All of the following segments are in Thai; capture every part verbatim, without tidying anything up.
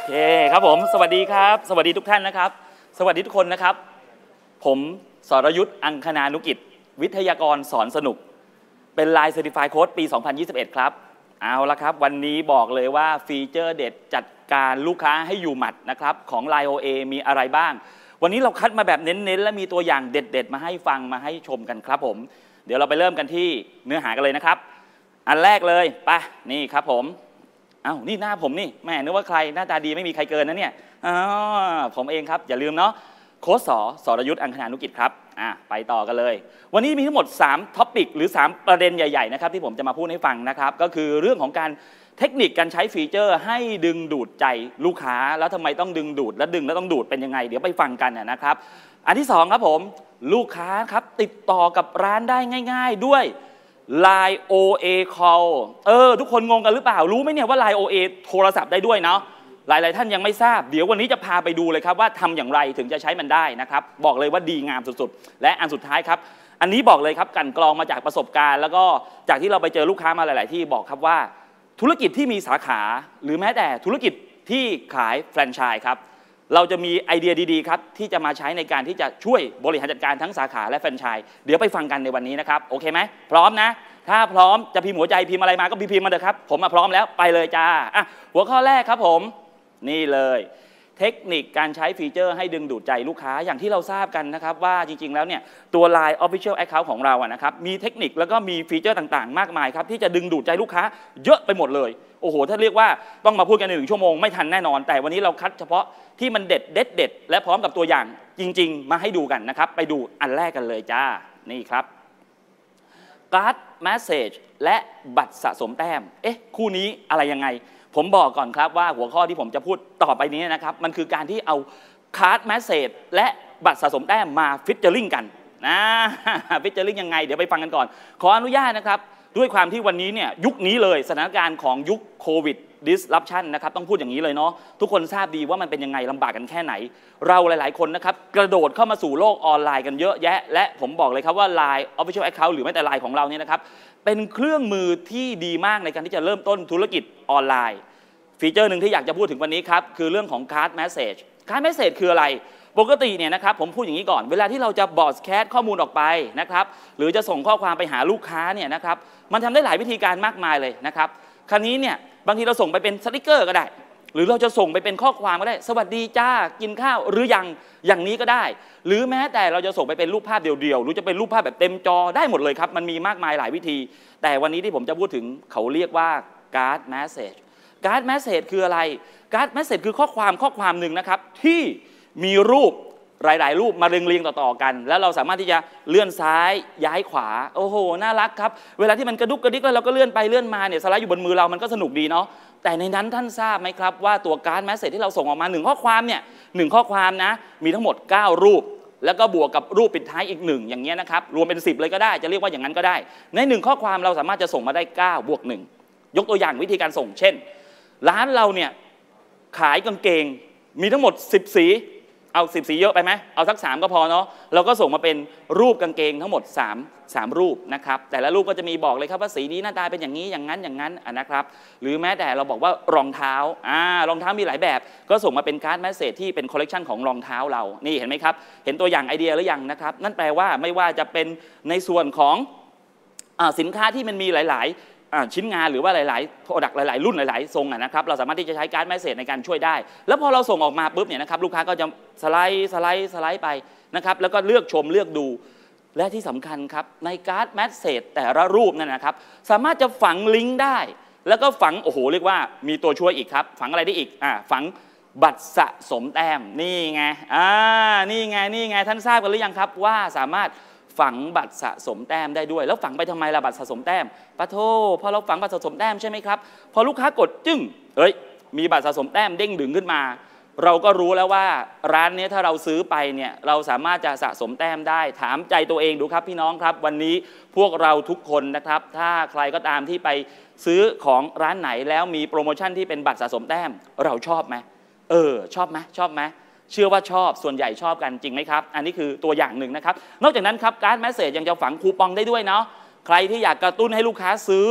เคครับผมสวัสดีครับสวัสดีทุกท่านนะครับสวัสดีทุกคนนะครับผมสรยุทธ์อังคณานุกิจวิทยากรสอนสนุกเป็น ไลน์ Certified Coach ปี สองพันยี่สิบเอ็ด ครับเอาละครับวันนี้บอกเลยว่าฟีเจอร์เด็ดจัดการลูกค้าให้อยู่หมัดนะครับของ ไลน์ โอ เอ มีอะไรบ้างวันนี้เราคัดมาแบบเน้นๆและมีตัวอย่างเด็ดๆมาให้ฟังมาให้ชมกันครับผมเดี๋ยวเราไปเริ่มกันที่เนื้อหากันเลยนะครับอันแรกเลยไปนี่ครับผมอ้าวนี่หน้าผมนี่แม่นึกว่าใครหน้าตาดีไม่มีใครเกินนะเนี่ยอ๋อผมเองครับอย่าลืมเนาะโค้ชสสรยุทธ์อังคณานุกิจครับอ่ะไปต่อกันเลยวันนี้มีทั้งหมดสามท็อปิกหรือสามประเด็นใหญ่ๆนะครับที่ผมจะมาพูดให้ฟังนะครับก็คือเรื่องของการเทคนิคการใช้ฟีเจอร์ให้ดึงดูดใจลูกค้าแล้วทำไมต้องดึงดูดและดึงแล้วต้องดูดเป็นยังไงเดี๋ยวไปฟังกันนะครับอันที่สองครับผมลูกค้าครับติดต่อกับร้านได้ง่ายๆด้วย ไลน์ โอ เอ Call เออทุกคนงงกันหรือเปล่ารู้ไหมเนี่ยว่า ไลน์ โอ เอ โทรศัพท์ได้ด้วยเนาะหลายๆท่านยังไม่ทราบเดี๋ยววันนี้จะพาไปดูเลยครับว่าทำอย่างไรถึงจะใช้มันได้นะครับบอกเลยว่าดีงามสุดๆและอันสุดท้ายครับอันนี้บอกเลยครับกันกรองมาจากประสบการณ์แล้วก็จากที่เราไปเจอลูกค้ามาหลายๆที่บอกครับว่าธุรกิจที่มีสาขาหรือแม้แต่ธุรกิจที่ขายแฟรนไชส์ครับเราจะมีไอเดียดีๆครับที่จะมาใช้ในการที่จะช่วยบริหารจัดการทั้งสาขาและแฟรนไชส์เดี๋ยวไปฟังกันในวันนี้นะครับโอเคไหมพร้อมนะถ้าพร้อมจะพิมพ์หัวใจพิมพ์อะไรมาก็พิมพ์มาเถอะครับผมมาพร้อมแล้วไปเลยจ้าอ่ะหัวข้อแรกครับผมนี่เลยเทคนิคการใช้ฟีเจอร์ให้ดึงดูดใจลูกค้าอย่างที่เราทราบกันนะครับว่าจริงๆแล้วเนี่ยตัว ไลน์ Official Account ของเราอะนะครับมีเทคนิคแล้วก็มีฟีเจอร์ต่างๆมากมายครับที่จะดึงดูดใจลูกค้าเยอะไปหมดเลยโอ้โหถ้าเรียกว่าต้องมาพูดกันในหนึ่งชั่วโมงไม่ทันแน่นอนแต่วันนี้เราคัดเฉพาะที่มันเด็ดเด็ดเด็ดและพร้อมกับตัวอย่างจริงๆมาให้ดูกันนะครับไปดูอันแรกกันเลยจ้านี่ครับการ์ดแมสเซจและบัตรสะสมแต้มเอ๊ะคู่นี้อะไรยังไงผมบอกก่อนครับว่าหัวข้อที่ผมจะพูดต่อไปนี้นะครับมันคือการที่เอาการ์ดแมสเซจและบัตรสะสมแต้มมาฟิชเจอริงกันนะฟิชเจอริงยังไงเดี๋ยวไปฟังกันก่อนขออนุญาตนะครับด้วยความที่วันนี้เนี่ยยุคนี้เลยสถานการณ์ของยุคโควิด disruption นะครับต้องพูดอย่างนี้เลยเนาะทุกคนทราบดีว่ามันเป็นยังไงลำบากกันแค่ไหนเราหลายๆคนนะครับกระโดดเข้ามาสู่โลกออนไลน์กันเยอะแยะและผมบอกเลยครับว่า ไลน์ Official Account หรือแม้แต่ ไลน์ ของเราเนี่ยนะครับเป็นเครื่องมือที่ดีมากในการที่จะเริ่มต้นธุรกิจออนไลน์ฟีเจอร์หนึ่งที่อยากจะพูดถึงวันนี้ครับคือเรื่องของการ์ดแมสเซจการ์ดแมสเซจคืออะไรปกติเนี่ยนะครับผมพูดอย่างนี้ก่อนเวลาที่เราจะบอดแคสต์ข้อมูลออกไปนะครับหรือจะส่งข้อความไปหาลูกค้าเนี่ยนะครับมันทำได้หลายวิธีการมากมายเลยนะครับคราวนี้เนี่ยบางทีเราส่งไปเป็นสติกเกอร์ก็ได้หรือเราจะส่งไปเป็นข้อความก็ได้สวัสดีจ้ากินข้าวหรือยังอย่างนี้ก็ได้หรือแม้แต่เราจะส่งไปเป็นรูปภาพเดียวๆหรือจะเป็นรูปภาพแบบเต็มจอได้หมดเลยครับมันมีมากมายหลายวิธีแต่วันนี้ที่ผมจะพูดถึงเขาเรียกว่าการ์ดแมสเซจการ์ดแมสเซจคืออะไรการ์ดแมสเซจคือข้อความข้อความหนึ่งนะครับที่มีรูปหลายๆรูปมาเรียงๆต่อๆกันแล้วเราสามารถที่จะเลื่อนซ้ายย้ายขวาโอ้โหน่ารักครับเวลาที่มันกระดุกกระดิกแล้วเราก็เลื่อนไปเลื่อนมาเนี่ยสไลด์อยู่บนมือเรามันก็สนุกดีเนาะแต่ในนั้นท่านทราบไหมครับว่าตัวการ์ดแมสเซจที่เราส่งออกมาหนึ่งข้อความเนี่ยหนึ่งข้อความนะมีทั้งหมดเก้ารูปแล้วก็บวกกับรูปปิดท้ายอีกหนึ่งอย่างเงี้ยนะครับรวมเป็นสิบเลยก็ได้จะเรียกว่าอย่างนั้นก็ได้ในหนึ่งข้อความเราสามารถจะส่งมาได้เก้าบวกหนึ่งยกตัวอย่างวิธีการส่งเช่นร้านเราเนี่ยขายกางเกงมีทั้งหมดสิบสีเอาสิบสีเยอะไปไหมเอาสักสามก็พอเนาะเราก็ส่งมาเป็นรูปกางเกงทั้งหมดสาม สามรูปนะครับแต่ละรูปก็จะมีบอกเลยครับว่าสีนี้หน้าตาเป็นอย่างนี้อย่างนั้นอย่างนั้นนะครับหรือแม้แต่เราบอกว่ารองเท้าอ่ารองเท้ามีหลายแบบก็ส่งมาเป็นการ์ดแมสเซจที่เป็นคอลเลกชันของรองเท้าเรานี่เห็นไหมครับเห็นตัวอย่างไอเดียหรือยังนะครับนั่นแปลว่าไม่ว่าจะเป็นในส่วนของสินค้าที่มันมีหลายๆชิ้นงานหรือว่าหลายๆโปรดักต์หลายๆรุ่นหลายๆทรงนะครับเราสามารถที่จะใช้การ์ดแมสเซจในการช่วยได้แล้วพอเราส่งออกมาปุ๊บเนี่ยนะครับลูกค้าก็จะสไลด์สไลด์สไลด์ไปนะครับแล้วก็เลือกชมเลือกดูและที่สำคัญครับในการ์ดแมสเซจแต่ละรูปนั่นนะครับสามารถจะฝังลิงก์ได้แล้วก็ฝังโอ้โหเรียกว่ามีตัวช่วยอีกครับฝังอะไรได้อีกอ่าฝังบัตรสะสมแต้มนี่ไงอ่านี่ไงนี่ไงท่านทราบกันหรือยังครับว่าสามารถฝังบัตรสะสมแต้มได้ด้วยแล้วฝังไปทำไมล่ะบัตรสะสมแต้มปะโทพอเราฝังบัตรสะสมแต้มใช่ไหมครับพอลูกค้ากดจึ้งเอ้ยมีบัตรสะสมแต้มเด้งดึงขึ้นมาเราก็รู้แล้วว่าร้านนี้ถ้าเราซื้อไปเนี่ยเราสามารถจะสะสมแต้มได้ถามใจตัวเองดูครับพี่น้องครับวันนี้พวกเราทุกคนนะครับถ้าใครก็ตามที่ไปซื้อของร้านไหนแล้วมีโปรโมชั่นที่เป็นบัตรสะสมแต้มเราชอบไหมเออชอบไหมชอบไหมเชื่อว่าชอบส่วนใหญ่ชอบกันจริงไหมครับอันนี้คือตัวอย่างหนึ่งนะครับนอกจากนั้นครับการ์ดแมสเซจยังจะฝังคูปองได้ด้วยเนาะใครที่อยากกระตุ้นให้ลูกค้าซื้อ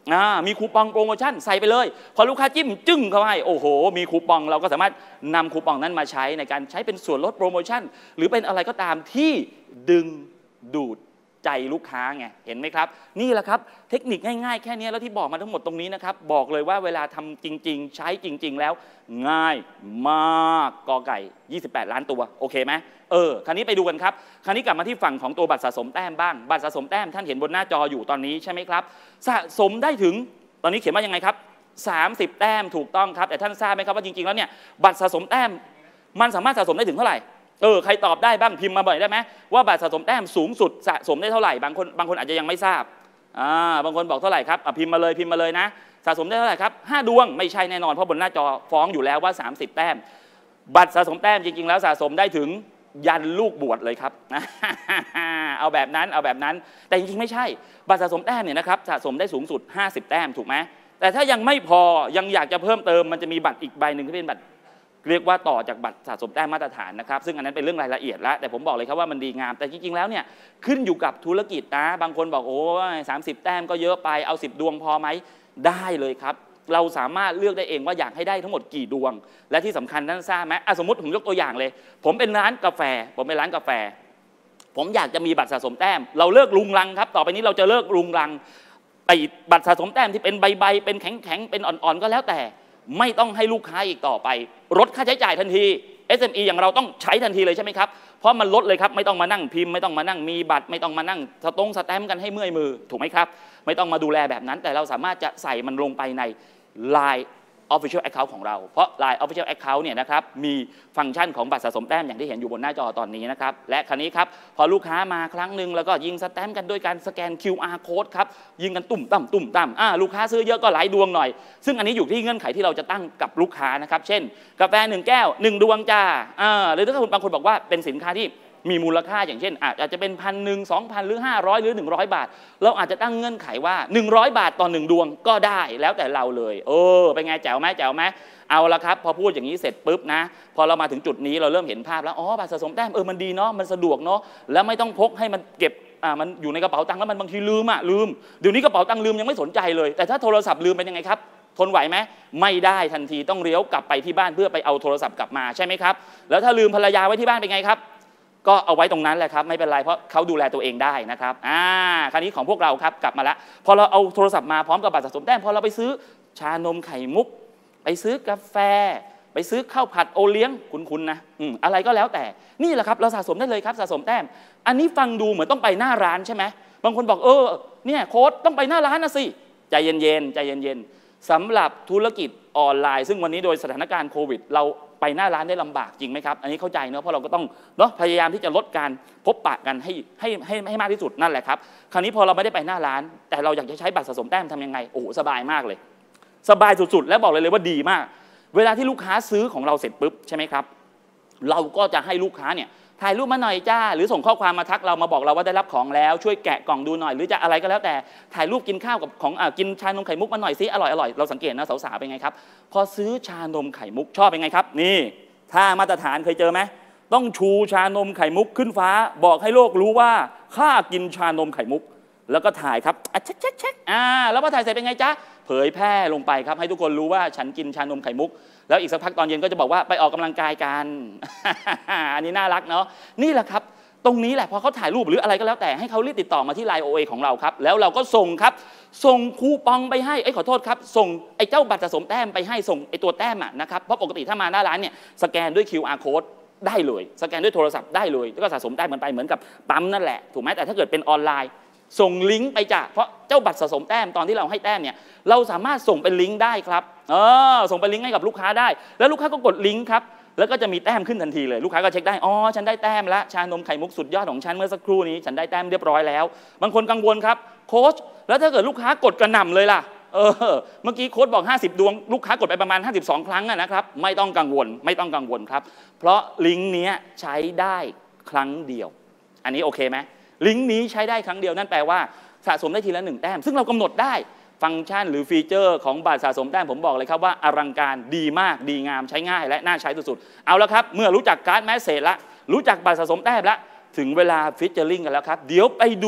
อ่ามีคูปองโปรโมชั่นใส่ไปเลยพอลูกค้าจิ้มจึ้งเข้าให้โอ้โหมีคูปองเราก็สามารถนำคูปองนั้นมาใช้ในการใช้เป็นส่วนลดโปรโมชั่นหรือเป็นอะไรก็ตามที่ดึงดูดใจลูกค้าไงเห็นไหมครับนี่แหละครับเทคนิคง่ายๆแค่นี้แล้วที่บอกมาทั้งหมดตรงนี้นะครับบอกเลยว่าเวลาทำจริงๆใช้จริงๆแล้วง่ายมากกอไก่ยี่สิบแปดล้านตัวโอเคไหมเออคราวนี้ไปดูกันครับคราวนี้กลับมาที่ฝั่งของตัวบัตรสะสมแต้มบ้างบัตรสะสมแต้มท่านเห็นบนหน้าจออยู่ตอนนี้ใช่ไหมครับสะสมได้ถึงตอนนี้เขียนว่ายังไงครับสามสิบแต้มถูกต้องครับแต่ท่านทราบไหมครับว่าจริงๆแล้วเนี่ยบัตรสะสมแต้มมันสามารถสะสมได้ถึงเท่าไหร่เออใครตอบได้บ้างพิมพ์มาบ่อยได้ไหมว่าบัตรสะสมแต้มสูงสุดสะสมได้เท่าไหร่บางคนบางคนอาจจะยังไม่ทราบอ่าบางคนบอกเท่าไหร่ครับพิมพ์มาเลยพิมพ์มาเลยนะสะสมได้เท่าไหร่ครับห้าดวงไม่ใช่แน่นอนเพราะบนหน้าจอฟ้องอยู่แล้วว่าสามสิบแต้มบัตรสะสมแต้มจริงๆแล้วสะสมได้ถึงยันลูกบวชเลยครับเอาแบบนั้นเอาแบบนั้นแต่จริงๆไม่ใช่บัตรสะสมแต้มเนี่ยนะครับสะสมได้สูงสุดห้าสิบแต้มถูกไหมแต่ถ้ายังไม่พอยังอยากจะเพิ่มเติมมันจะมีบัตรอีกใบหนึ่งที่เป็นบัตรเรียกว่าต่อจากบัตรสะสมแต้มมาตรฐานนะครับซึ่งอันนั้นเป็นเรื่องรายละเอียดแล้วแต่ผมบอกเลยครับว่ามันดีงามแต่จริงๆแล้วเนี่ยขึ้นอยู่กับธุรกิจนะบางคนบอกโอ้ยสามสิบแต้มก็เยอะไปเอาสิบดวงพอไหมได้เลยครับเราสามารถเลือกได้เองว่าอยากให้ได้ทั้งหมดกี่ดวงและที่สำคัญท่านทราบไหมสมมติผมยกตัวอย่างเลยผมเป็นร้านกาแฟผมเป็นร้านกาแฟผมอยากจะมีบัตรสะสมแต้มเราเลิกลุงลังครับต่อไปนี้เราจะเลิกลุงลังไอ้บัตรสะสมแต้มที่เป็นใบๆเป็นแข็งๆเป็นอ่อนๆก็แล้วแต่ไม่ต้องให้ลูกค้าอีกต่อไปลดค่าใช้จ่ายทันที เอส เอ็ม อี อย่างเราต้องใช้ทันทีเลยใช่ไหมครับเพราะมันลดเลยครับไม่ต้องมานั่งพิมพ์ไม่ต้องมานั่งมีบัตรไม่ต้องมานั่งสตงสแตมป์กันให้เมื่อยมือถูกไหมครับไม่ต้องมาดูแลแบบนั้นแต่เราสามารถจะใส่มันลงไปใน ไลน์ Official Account ของเราเพราะ ไลน์ Official Account เนี่ยนะครับมีฟังก์ชันของบัตรสะสมแต้มอย่างที่เห็นอยู่บนหน้าจอตอนนี้นะครับและคราวนี้ครับพอลูกค้ามาครั้งหนึ่งแล้วก็ยิงสแตมป์กันด้วยการสแกน คิว อาร์ Code ครับยิงกันตุ่มต่ำตุ่มต่ำอ่าลูกค้าซื้อเยอะก็หลายดวงหน่อยซึ่งอันนี้อยู่ที่เงื่อนไขที่เราจะตั้งกับลูกค้านะครับเช่นกาแฟหนึ่งแก้วหนึ่งดวงจ้าอ่าหรือถ้าคุณบางคนบอกว่าเป็นสินค้าที่มีมูลค่าอย่างเช่นอาจจะเป็นพันหนึ่งสองพันหรือห้าร้อยหรือหนึ่งร้อยบาทเราอาจจะตั้งเงื่อนไขว่าหนึ่งร้อยบาทต่อหนึ่งดวงก็ได้แล้วแต่เราเลยเออเป็นไงแจ๋วไหมแจ๋วไหมเอาละครับพอพูดอย่างนี้เสร็จปุ๊บนะพอเรามาถึงจุดนี้เราเริ่มเห็นภาพแล้วอ๋อบัตรสะสมแต้มเออมันดีเนาะมันสะดวกเนาะแล้วไม่ต้องพกให้มันเก็บอ่ามันอยู่ในกระเป๋าตังค์แล้วมันบางทีลืมอ่ะลืมเดี๋ยวนี้กระเป๋าตังค์ลืมยังไม่สนใจเลยแต่ถ้าโทรศัพท์ลืมเป็นยังไงครับทนไหวไหมไม่ได้ทันทีต้องเลี้ยวกลับไปที่บ้านเพื่อไปเอาโทรศัพท์กลับมาใช่ไหมครับแล้วถ้าลืมภรรยาไว้ที่บ้านเป็นไงครับก็เอาไว้ตรงนั้นแหละครับไม่เป็นไรเพราะเขาดูแลตัวเองได้นะครับอ่าคราวนี้ของพวกเราครับกลับมาแล้วพอเราเอาโทรศัพท์มาพร้อมกับบัตรสะสมแต้มพอเราไปซื้อชานมไข่มุกไปซื้อกาแฟไปซื้อข้าวผัดโอเลี้ยงคุ้นๆนะอืมอะไรก็แล้วแต่นี่แหละครับเราสะสมได้เลยครับสะสมแต้มอันนี้ฟังดูเหมือนต้องไปหน้าร้านใช่ไหมบางคนบอกเออเนี่ยโค้ดต้องไปหน้าร้านนะสิใจเย็นๆใจเย็นๆสำหรับธุรกิจออนไลน์ซึ่งวันนี้โดยสถานการณ์โควิดเราไปหน้าร้านได้ลำบากจริงไหมครับอันนี้เข้าใจเนอะเพราะเราก็ต้องเนาะพยายามที่จะลดการพบปะกันให้ให้ให้ให้มากที่สุดนั่นแหละครับคราวนี้พอเราไม่ได้ไปหน้าร้านแต่เราอยากจะใช้บัตรสะสมแต้มทำยังไงโอ้โหสบายมากเลยสบายสุดๆและบอกเลยเลยว่าดีมากเวลาที่ลูกค้าซื้อของเราเสร็จปุ๊บใช่ไหมครับเราก็จะให้ลูกค้าเนี่ยถ่ายรูปมาหน่อยจ้าหรือส่งข้อความมาทักเรามาบอกเราว่าได้รับของแล้วช่วยแกะกล่องดูหน่อยหรือจะอะไรก็แล้วแต่ถ่ายรูปกินข้าวกับของอ่ากินชานมไข่มุกมาหน่อยซิอร่อยอร่อยเราสังเกตนะสาวๆเป็นไงครับพอซื้อชานมไข่มุกชอบเป็นไงครับนี่ถ้ามาตรฐานเคยเจอไหมต้องชูชานมไข่มุกขึ้นฟ้าบอกให้โลกรู้ว่าข้ากินชานมไข่มุกแล้วก็ถ่ายครับอ่ะเช็คเช็คเช็คอ่าแล้วพอถ่ายเสร็จเป็นไงจ๊ะเผยแพร่ลงไปครับให้ทุกคนรู้ว่าฉันกินชานมไข่มุกแล้วอีกสักพักตอนเย็นก็จะบอกว่าไปออกกำลังกายกัน อันนี้น่ารักเนาะนี่แหละครับตรงนี้แหละพอเขาถ่ายรูปหรืออะไรก็แล้วแต่ให้เขารีบติดต่อมาที่ ไลน์ โอ เอ ของเราครับแล้วเราก็ส่งครับส่งคูปองไปให้ไอ้ขอโทษครับส่งไอ้เจ้าบัตรสะสมแต้มไปให้ส่งไอ้ตัวแต้มอ่ะนะครับเพราะปกติถ้ามาหน้าร้านเนี่ยสแกนด้วย คิว อาร์ Code ได้เลยสแกนด้วยโทรศัพท์ได้เลยแล้วก็สะสมได้เหมือนไปเหมือนกับปั๊มนั่นแหละถูกไหมแต่ถ้าเกิดเป็นออนไลน์ส่งลิงก์ไปจ้ะเพราะเจ้าบัตรสะสมแต้มตอนที่เราให้แต้มเนี่ยเราสามารถส่งเป็นลิงก์ได้ครับเออส่งเป็นลิงก์ให้กับลูกค้าได้แล้วลูกค้าก็กดลิงก์ครับแล้วก็จะมีแต้มขึ้นทันทีเลยลูกค้าก็เช็คได้อ๋อฉันได้แต้มแล้วชานมไข่มุกสุดยอดของฉันเมื่อสักครู่นี้ฉันได้แต้มเรียบร้อยแล้วบางคนกังวลครับโค้ชแล้วถ้าเกิดลูกค้ากดกระหน่ำเลยล่ะเออเมื่อกี้โค้ชบอกห้าสิบดวงลูกค้ากดไปประมาณห้าสิบสองครั้งนะครับไม่ต้องกังวลไม่ต้องกังวลครับเพราะลิงก์นี้ใช้ได้ครั้งเดียวอันนี้โอเคไหมลิงก์นี้ใช้ได้ครั้งเดียวนั่นแปลว่าสะสมได้ทีละหนึ่งแต้มซึ่งเรากำหนดได้ฟังก์ชันหรือฟีเจอร์ของบัตรสะสมแต้มผมบอกเลยครับว่าอลังการดีมากดีงามใช้ง่ายและน่าใช้สุดๆเอาละครับเมื่อรู้จักการ์ดแมสเสจละรู้จักบัตรสะสมแต้มละถึงเวลาฟิชเจอริงกันแล้วครับเดี๋ยวไปดู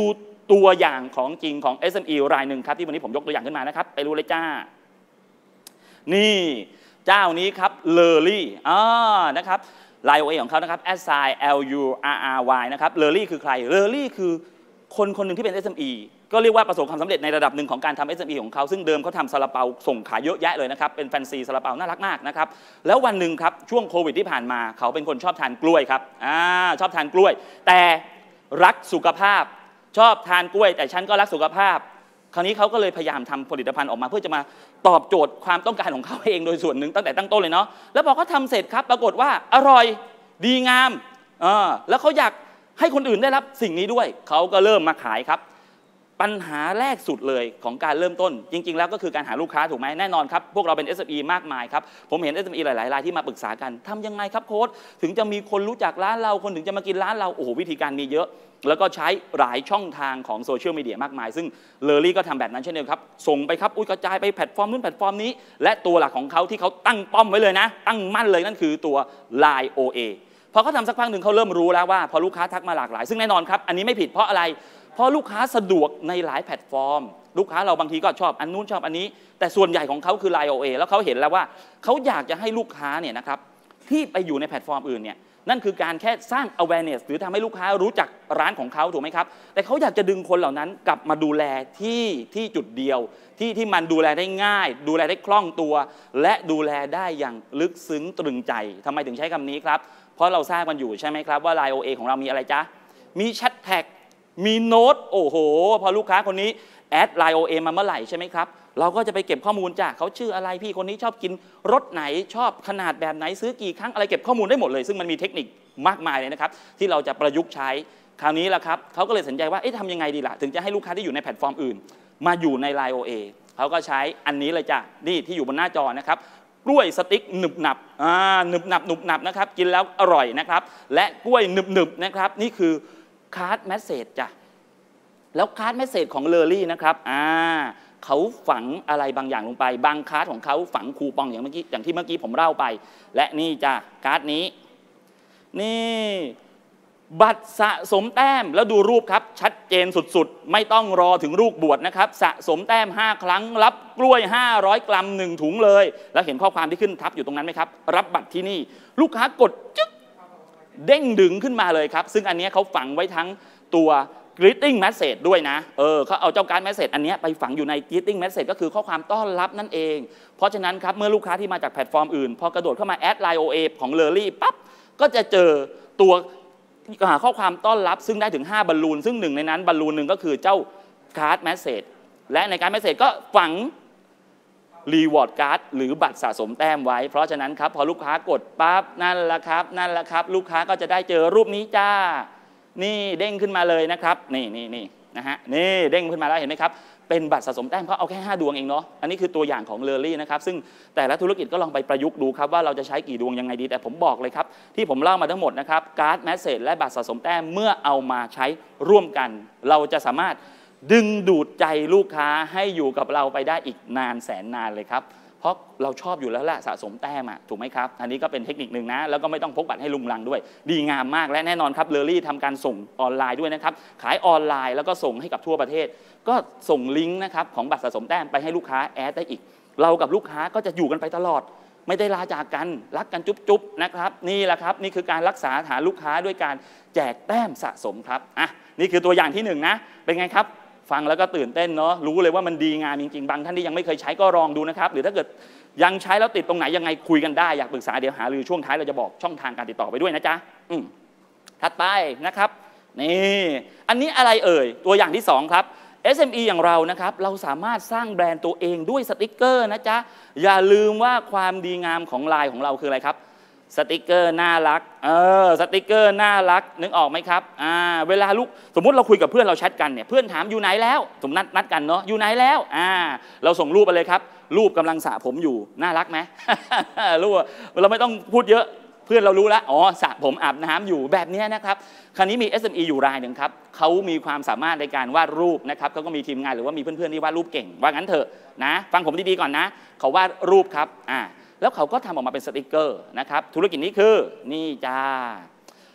ตัวอย่างของจริงของ เอส เอ็ม อี รายหนึ่งครับที่วันนี้ผมยกตัวอย่างขึ้นมานะครับไปรู้เลยจ้านี่เจ้านี้ครับเลอรี่อ่านะครับไลน์ โอ เอ ของเขานะครับ s i l u r r y นะครับเลอรี่คือใครเลอรี่คือคนคนหนึ่งที่เป็น เอส เอ็ม อี ก็เรียกว่าประสบความสำเร็จในระดับหนึ่งของการทำ เอส เอ็ม อี ของเขาซึ่งเดิมเขาทำซาลาเปาส่งขายเยอะแยะเลยนะครับเป็นแฟนซีซาลาเปาน่ารักมากนะครับแล้ววันหนึ่งครับช่วงโควิดที่ผ่านมาเขาเป็นคนชอบทานกล้วยครับอ่าชอบทานกล้วยแต่รักสุขภาพชอบทานกล้วยแต่ฉันก็รักสุขภาพคราวนี้เขาก็เลยพยายามทำผลิตภัณฑ์ออกมาเพื่อจะมาตอบโจทย์ความต้องการของเขาเองโดยส่วนหนึ่งตั้งแต่ตั้งต้นเลยเนาะแล้วพอเขาทำเสร็จครับปรากฏว่าอร่อยดีงามอ่าแล้วเขาอยากให้คนอื่นได้รับสิ่งนี้ด้วยเขาก็เริ่มมาขายครับปัญหาแรกสุดเลยของการเริ่มต้นจริงๆแล้วก็คือการหาลูกค้าถูกไหมแน่นอนครับพวกเราเป็น เอส เอ็ม อี มากมายครับผมเห็น เอส เอ็ม อี หลายๆรายที่มาปรึกษากันทำยังไงครับโค้ชถึงจะมีคนรู้จักร้านเราคนถึงจะมากินร้านเราโอ้โหวิธีการมีเยอะแล้วก็ใช้หลายช่องทางของโซเชียลมีเดียมากมายซึ่งเลอรี่ก็ทำแบบนั้นเช่นเดียวกันครับส่งไปครับอุ้ยกระจายไปแพลตฟอร์มนู้นแพลตฟอร์มนี้และตัวหลักของเขาที่เขาตั้งป้อมไว้เลยนะตั้งมั่นเลยนั่นคือตัว ไลน์ โอ เอ พอเขาทำสักพักหนึ่งเขาเริ่มรู้แล้วว่าพอลูกค้าทักมาหลากหลายซึ่งแน่นอนครับอันนี้ไม่ผิดเพราะอะไรเพราะลูกค้าสะดวกในหลายแพลตฟอร์มลูกค้าเราบางทีก็ชอบอันนู้นชอบอันนี้แต่ส่วนใหญ่ของเขาคือ ไลน์ โอ เอ แล้วเขาเห็นแล้วว่าเขาอยากจะให้ลูกค้าเนี่ยนะครับที่ไปอยู่ในแพลตฟอร์มอื่นเนี่ยนั่นคือการแค่สร้าง awareness หรือทำให้ลูกค้ารู้จักร้านของเขาถูกไหมครับแต่เขาอยากจะดึงคนเหล่านั้นกลับมาดูแลที่ที่จุดเดียวที่ที่มันดูแลได้ง่ายดูแลได้คล่องตัวและดูแลได้อย่างลึกซึ้งตรึงใจทำไมถึงใช้คำนี้ครับเพราะเราทราบกันอยู่ใช่ไหมครับว่า ไลน์ โอ เอ ของเรามีอะไรจ๊ะมีแชทแท็กมีโน้ตโอ้โหพอลูกค้าคนนี้แอด ไลน์ โอ เอ มาเมื่อไหร่ใช่ไหมครับเราก็จะไปเก็บข้อมูลจ้ะเขาชื่ออะไรพี่คนนี้ชอบกินรสไหนชอบขนาดแบบไหนซื้อกี่ครั้งอะไรเก็บข้อมูลได้หมดเลยซึ่งมันมีเทคนิคมากมายเลยนะครับที่เราจะประยุกต์ใช้คราวนี้แหละครับเขาก็เลยสนใจว่าเอ๊ะทำยังไงดีล่ะถึงจะให้ลูกค้าที่อยู่ในแพลตฟอร์มอื่นมาอยู่ใน ไลน์ โอ เอ เขาก็ใช้อันนี้เลยจ้ะนี่ที่อยู่บนหน้าจอนะครับกล้วยสติ๊กหนึบหนับอ่าหนึบหนับหนึบหนับนะครับกินแล้วอร่อยนะครับและกล้วยหนึบหนึบนะครับนี่คือคาร์ดแมสเสจจ้ะแล้วคาร์ดแมสเสจของเลอรี่นะครับอ่าเขาฝังอะไรบางอย่างลงไปบางคาร์ดของเขาฝังคูปองอย่างเมื่อกี้อย่างที่เมื่อกี้ผมเล่าไปและนี่จ้ะการ์ดนี้นี่บัตรสะสมแต้มแล้วดูรูปครับชัดเจนสุดๆไม่ต้องรอถึงลูกบวชนะครับสะสมแต้มห้าครั้งรับกล้วยห้าร้อยกรัมหนึ่งถุงเลยแล้วเห็นข้อความที่ขึ้นทับอยู่ตรงนั้นไหมครับรับบัตรที่นี่ลูกค้ากดจึ๊กเด้งดึงขึ้นมาเลยครับซึ่งอันนี้เขาฝังไว้ทั้งตัวgreeting message ด้วยนะเออเขาเอาเจ้าการ์ด message อันนี้ไปฝังอยู่ใน greeting message ก็คือข้อความต้อนรับนั่นเองเพราะฉะนั้นครับเมื่อลูกค้าที่มาจากแพลตฟอร์มอื่นพอกระโดดเข้ามาแอด ไลน์ โอ เอ ของเลอรี่ปั๊บก็จะเจอตัวข้อความต้อนรับซึ่งได้ถึงห้าบอลลูนซึ่งหนึ่งในนั้นบอลลูนหนึ่งก็คือเจ้าการ์ด message และในการ์ด message ก็ฝังรีวอร์ดการ์ดหรือบัตรสะสมแต้มไว้เพราะฉะนั้นครับพอลูกค้ากดปั๊บนั่นแหละครับนั่นแหละครับลูกค้าก็จะได้เจอรูปนี้จ้านี่เด้งขึ้นมาเลยนะครับนี่นี่นี่นะฮะนี่เด้งขึ้นมาแล้วเห็นไหมครับเป็นบัตรสะสมแต้มเขาเอาแค่ห้าดวงเองเนาะอันนี้คือตัวอย่างของเลอรี่นะครับซึ่งแต่ละธุรกิจก็ลองไปประยุกต์ดูครับว่าเราจะใช้กี่ดวงยังไงดีแต่ผมบอกเลยครับที่ผมเล่ามาทั้งหมดนะครับการ์ดแมสเสจและบัตรสะสมแต้มเมื่อเอามาใช้ร่วมกันเราจะสามารถดึงดูดใจลูกค้าให้อยู่กับเราไปได้อีกนานแสนนานเลยครับเพราะเราชอบอยู่แล้วแหละสะสมแต้มถูกไหมครับอันนี้ก็เป็นเทคนิคหนึ่งนะแล้วก็ไม่ต้องพกบัตรให้ลุงลังด้วยดีงามมากและแน่นอนครับเลอรี่ทำการส่งออนไลน์ด้วยนะครับขายออนไลน์แล้วก็ส่งให้กับทั่วประเทศก็ส่งลิงก์นะครับของบัตรสะสมแต้มไปให้ลูกค้าแอดได้อีกเรากับลูกค้าก็จะอยู่กันไปตลอดไม่ได้ลาจากกันรักกันจุ๊บๆนะครับนี่แหละครับนี่คือการรักษาฐานลูกค้าด้วยการแจกแต้มสะสมครับอ่ะนี่คือตัวอย่างที่หนึ่งนะเป็นไงครับฟังแล้วก็ตื่นเต้นเนาะรู้เลยว่ามันดีงามจริงๆบางท่านที่ยังไม่เคยใช้ก็ลองดูนะครับหรือถ้าเกิดยังใช้แล้วติดตรงไหนยังไงคุยกันได้อยากปรึกษาเดี๋ยวหารือช่วงท้ายเราจะบอกช่องทางการติดต่อไปด้วยนะจ๊ะอืมถัดไปนะครับนี่อันนี้อะไรเอ่ยตัวอย่างที่สองครับ เอส เอ็ม อี อย่างเรานะครับเราสามารถสร้างแบรนด์ตัวเองด้วยสติกเกอร์นะจ๊ะอย่าลืมว่าความดีงามของไลน์ของเราคืออะไรครับสติกเกอร์น่ารักเออสติกเกอร์น่ารักนึกออกไหมครับอ่าเวลาลูกสมมุติเราคุยกับเพื่อนเราแชทกันเนี่ยเพื่อนถามอยู่ไหนแล้วสมนัดนัดกันเนาะอยู่ไหนแล้วอ่าเราส่งรูปไปเลยครับรูปกำลังสระผมอยู่น่ารักไหม รูปเราไม่ต้องพูดเยอะเพื่อนเรารู้แล้วอ๋อสระผมอาบน้ำอยู่แบบนี้นะครับคราวนี้มี เอส เอ็ม อี อยู่รายหนึ่งครับเขามีความสามารถในการวาดรูปนะครับเขาก็มีทีมงานหรือว่ามีเพื่อนๆที่วาดรูปเก่งว่างั้นเถอะนะฟังผมดีๆก่อนนะเขาวาดรูปครับอ่าแล้วเขาก็ทำออกมาเป็นสติกเกอร์นะครับธุรกิจนี้คือนี่จ้า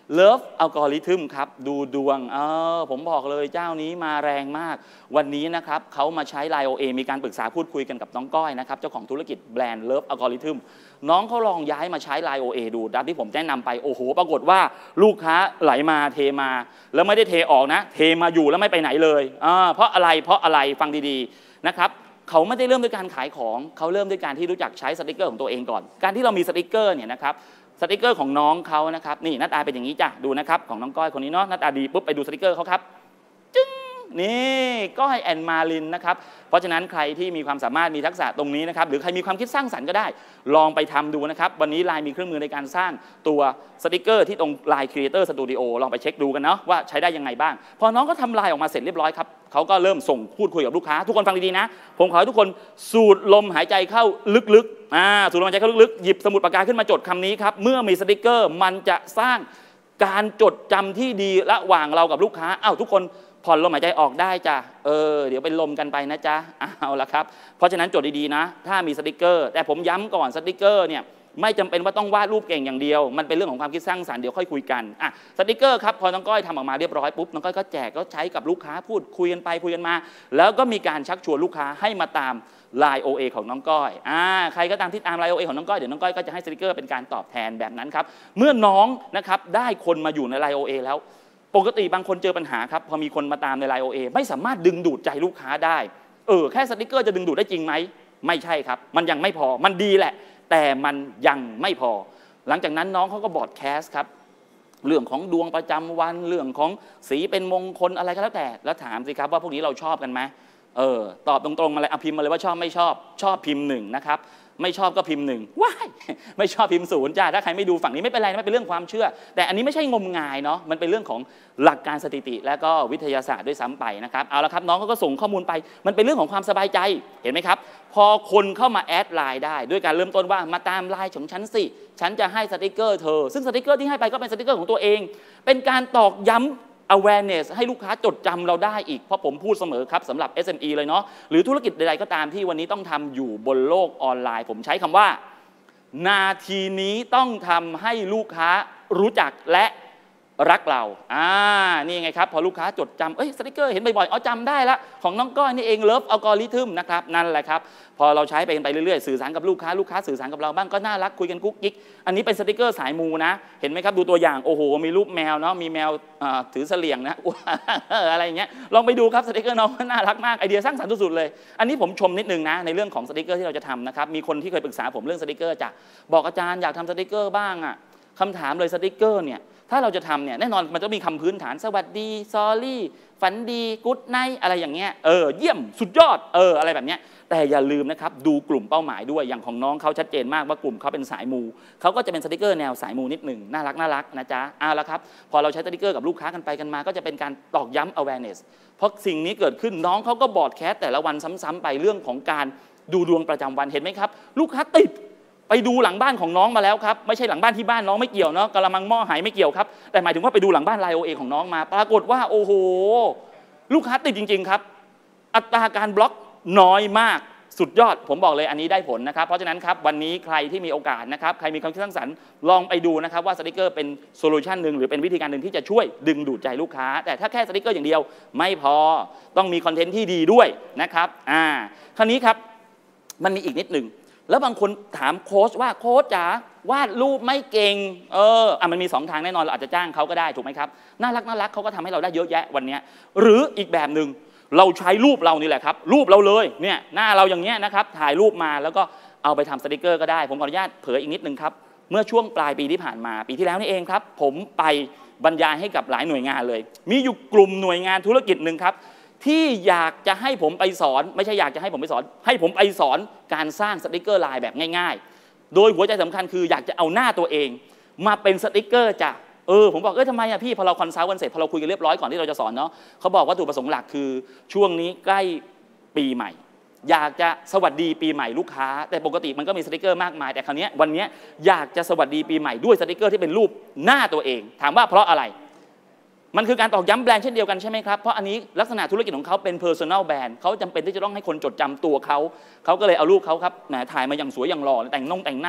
Love Algorithm ครับดูดวงเออผมบอกเลยเจ้านี้มาแรงมากวันนี้นะครับเขามาใช้ ไลน์ โอ เอ มีการปรึกษาพูดคุยกันกับน้องก้อยนะครับเจ้าของธุรกิจแบรนด์ Love Algorithm น้องเขาลองย้ายมาใช้ ไลน์ โอ เอ ดูตามที่ผมแนะนำไปโอ้โหปรากฏว่าลูกค้าไหลมาเทมาแล้วไม่ได้เทออกนะเทมาอยู่แล้วไม่ไปไหนเลยอ่าเพราะอะไรเพราะอะไรฟังดีๆนะครับเขาไม่ได้เริ่มด้วยการขายของเขาเริ่มด้วยการที่รู้จักใช้สติกเกอร์ของตัวเองก่อนการที่เรามีสติกเกอร์เนี่ยนะครับสติกเกอร์ของน้องเขานะครับนี่หน้าตาเป็นอย่างนี้จ้ะดูนะครับของน้องก้อยคนนี้เนาะหน้าตาดีปุ๊บไปดูสติกเกอร์เขาครับจึ๊งนี่ก้อยแอนมาลินนะครับเพราะฉะนั้นใครที่มีความสามารถมีทักษะตรงนี้นะครับหรือใครมีความคิดสร้างสรรค์ก็ได้ลองไปทำดูนะครับวันนี้ ไลน์ มีเครื่องมือในการสร้างตัวสติกเกอร์ที่ตรง ไลน์ Creator Studio ลองไปเช็คดูกันเนาะว่าใช้ได้ยังไงบ้างพอน้องก็ทำลายออกมาเสร็จเรียบร้อยครับเขาก็เริ่มส่งพูดคุยกับลูกค้าทุกคนฟังดีๆนะผมขอให้ทุกคนสูดลมหายใจเข้าลึกๆอ่าสูดลมหายใจเข้าลึกๆหยิบสมุดปากกาขึ้นมาจดคำนี้ครับเมื่อมีสติกเกอร์มันจะสร้างการจดจำที่ดีระหว่างเรากับลูกค้าอ้าวทุกคนผ่อนลมหายใจออกได้จ้ะเออเดี๋ยวเป็นลมกันไปนะจ๊ะเอาละครับเพราะฉะนั้นจดดีๆนะถ้ามีสติกเกอร์แต่ผมย้ำก่อนสติกเกอร์เนี่ยไม่จำเป็นว่าต้องวาดรูปเก่งอย่างเดียวมันเป็นเรื่องของความคิดสร้างสรรค์เดี๋ยวค่อยคุยกันอ่ะสติกเกอร์ครับพอน้องก้อยทำออกมาเรียบร้อยปุ๊บน้องก้อยก็แจกก็ใช้กับลูกค้าพูดคุยกันไปคุยกันมาแล้วก็มีการชักชวนลูกค้าให้มาตาม ไลน์ โอ เอ ของน้องก้อยอ่าใครก็ตามที่ตาม ไลน์ โอ เอ ของน้องก้อยเดี๋ยวน้องก้อยก็จะให้สติกเกอร์เป็นการตอบแทนแบบนั้นครับเมื่อน้องนะครับได้คนมาอยู่ใน ไลน์ โอ เอ แล้วปกติบางคนเจอปัญหาครับพอมีคนมาตามใน ไลน์ โอ เอ ไม่สามารถดึงดูดใจลูกค้าได้เออแค่สติกเกอร์จะดึงดูดได้จริงไหมไม่ใช่ครับมันยังไม่พอมันดีแหละแต่มันยังไม่พอหลังจากนั้นน้องเขาก็บอร์ดแคสต์ครับเรื่องของดวงประจำวันเรื่องของสีเป็นมงคลอะไรก็แล้วแต่แล้วถามสิครับว่าพวกนี้เราชอบกันไหมเออตอบตรงๆมาเลยเอาพิมพ์มาเลยว่าชอบไม่ชอบชอบพิมพ์หนึ่งนะครับไม่ชอบก็พิมพ์หนึ่งว้ายไม่ชอบพิมพ์ศูนย์จ้าถ้าใครไม่ดูฝั่งนี้ไม่เป็นไรไม่เป็นเรื่องความเชื่อแต่อันนี้ไม่ใช่งมงายเนาะมันเป็นเรื่องของหลักการสถิติและก็วิทยาศาสตร์ด้วยซ้ำไปนะครับเอาละครับน้องเขาก็ส่งข้อมูลไปมันเป็นเรื่องของความสบายใจเห็นไหมครับพอคนเข้ามาแอดไลน์ได้ด้วยการเริ่มต้นว่ามาตามไลน์ของฉันสิฉันจะให้สติกเกอร์เธอซึ่งสติกเกอร์ที่ให้ไปก็เป็นสติกเกอร์ของตัวเองเป็นการตอกย้ำawareness ให้ลูกค้าจดจำเราได้อีกเพราะผมพูดเสมอครับสำหรับ เอส เอ็ม อี เลยเนาะหรือธุรกิจใดๆก็ตามที่วันนี้ต้องทำอยู่บนโลกออนไลน์ผมใช้คำว่านาทีนี้ต้องทำให้ลูกค้ารู้จักและรักเราอ่านี่ไงครับพอลูกค้าจดจำเอ้ยสติกเกอร์เห็นบ่อยๆอ๋อจำได้ละของน้องก้อยนี่เอง Love Algorithm นะครับนั่นแหละครับพอเราใช้ไปไปเรื่อยๆสื่อสารกับลูกค้าลูกค้าสื่อสารกับเราบ้างก็น่ารักคุยกันกุ๊กกิ๊กอันนี้เป็นสติกเกอร์สายมูนะเห็นไหมครับดูตัวอย่างโอ้โหมีรูปแมวเนาะมีแมวถือเสลี่ยงนะอะไรอย่างเงี้ยลองไปดูครับสติกเกอร์น้องน่ารักมากไอเดียสร้างสรรค์สุดๆเลยอันนี้ผมชมนิดนึงนะในเรื่องของสติกเกอร์ที่เราจะทำนะครับมีคนที่เคยปรึกษาผมเรื่องสติกเกอร์จ้ะบอกอาจารย์อยากทำสติกเกอร์บ้างอ่ะคำถามเลยสติกเกอร์เนี่ยถ้าเราจะทำเนี่ยแน่นอนมันต้องมีคำพื้นฐานสวัสดีซอรี่ฝันดีกู๊ดไนท์อะไรอย่างเงี้ยเออเยี่ยมสุดยอดเอออะไรแบบเนี้ยแต่อย่าลืมนะครับดูกลุ่มเป้าหมายด้วยอย่างของน้องเขาชัดเจนมากว่ากลุ่มเขาเป็นสายมูเขาก็จะเป็นสติกเกอร์แนวสายมูนิดหนึ่งน่ารักน่ารักนะจ๊ะเอาละครับพอเราใช้สติกเกอร์กับลูกค้ากันไปกันมาก็จะเป็นการตอกย้ำ awareness เพราะสิ่งนี้เกิดขึ้นน้องเขาก็บอร์ดแคสแต่ละวันซ้ำๆไปเรื่องของการดูดวงประจำวันเห็นไหมครับลูกค้าติดไปดูหลังบ้านของน้องมาแล้วครับไม่ใช่หลังบ้านที่บ้านน้องไม่เกี่ยวเนาะกระมังหม้อหายไม่เกี่ยวครับแต่หมายถึงว่าไปดูหลังบ้าน ไลน์ โอ เอ ของน้องมาปรากฏว่าโอ้โหลูกค้าติดจริงๆครับอัตราการบล็อกน้อยมากสุดยอดผมบอกเลยอันนี้ได้ผลนะครับเพราะฉะนั้นครับวันนี้ใครที่มีโอกาสนะครับใครมีความคิดสร้างสรรค์ลองไปดูนะครับว่าสติกเกอร์เป็นโซลูชันหนึ่งหรือเป็นวิธีการหนึ่งที่จะช่วยดึงดูดใจลูกค้าแต่ถ้าแค่สติกเกอร์อย่างเดียวไม่พอต้องมีคอนเทนต์ที่ดีด้วยนะครับอ่าคราวนี้ครับมันมีอีกนิดหนึ่งแล้วบางคนถามโค้ชว่าโค้ชจ๋าวาดรูปไม่เก่งเอออ่ะมันมีสองทางแน่นอนเราอาจจะจ้างเขาก็ได้ถูกไหมครับน่ารักน่ารักเขาก็ทำให้เราได้เยอะแยะวันนี้หรืออีกแบบหนึ่งเราใช้รูปเรานี่แหละครับรูปเราเลยเนี่ยหน้าเราอย่างเงี้ยนะครับถ่ายรูปมาแล้วก็เอาไปทำสติกเกอร์ก็ได้ผมขออนุญาตเผยอีกนิดนึงครับเมื่อช่วงปลายปีที่ผ่านมาปีที่แล้วนี่เองครับผมไปบรรยายให้กับหลายหน่วยงานเลยมีอยู่กลุ่มหน่วยงานธุรกิจหนึ่งครับที่อยากจะให้ผมไปสอนไม่ใช่อยากจะให้ผมไปสอนให้ผมไปสอนการสร้างสติกเกอร์ไลน์แบบง่ายๆโดยหัวใจสำคัญคืออยากจะเอาหน้าตัวเองมาเป็นสติกเกอร์จ้ะเออผมบอกเออทำไมอะพี่พอเราคอนซัลท์กันเสร็จพอเราคุยกันเรียบร้อยก่อนที่เราจะสอนเนาะเขาบอกว่าวัตถุประสงค์หลักคือช่วงนี้ใกล้ปีใหม่อยากจะสวัสดีปีใหม่ลูกค้าแต่ปกติมันก็มีสติกเกอร์มากมายแต่คราวนี้วันนี้อยากจะสวัสดีปีใหม่ด้วยสติกเกอร์ที่เป็นรูปหน้าตัวเองถามว่าเพราะอะไรมันคือการตอกย้ำแบรนด์เช่นเดียวกันใช่ไหมครับเพราะอันนี้ลักษณะธุรกิจของเขาเป็น personal brand เขาจำเป็นที่จะต้องให้คนจดจำตัวเขาเขาก็เลยเอารูปเขาครับแหมถ่ายมาอย่างสวยอย่างหล่อแต่งนงแต่งหน้า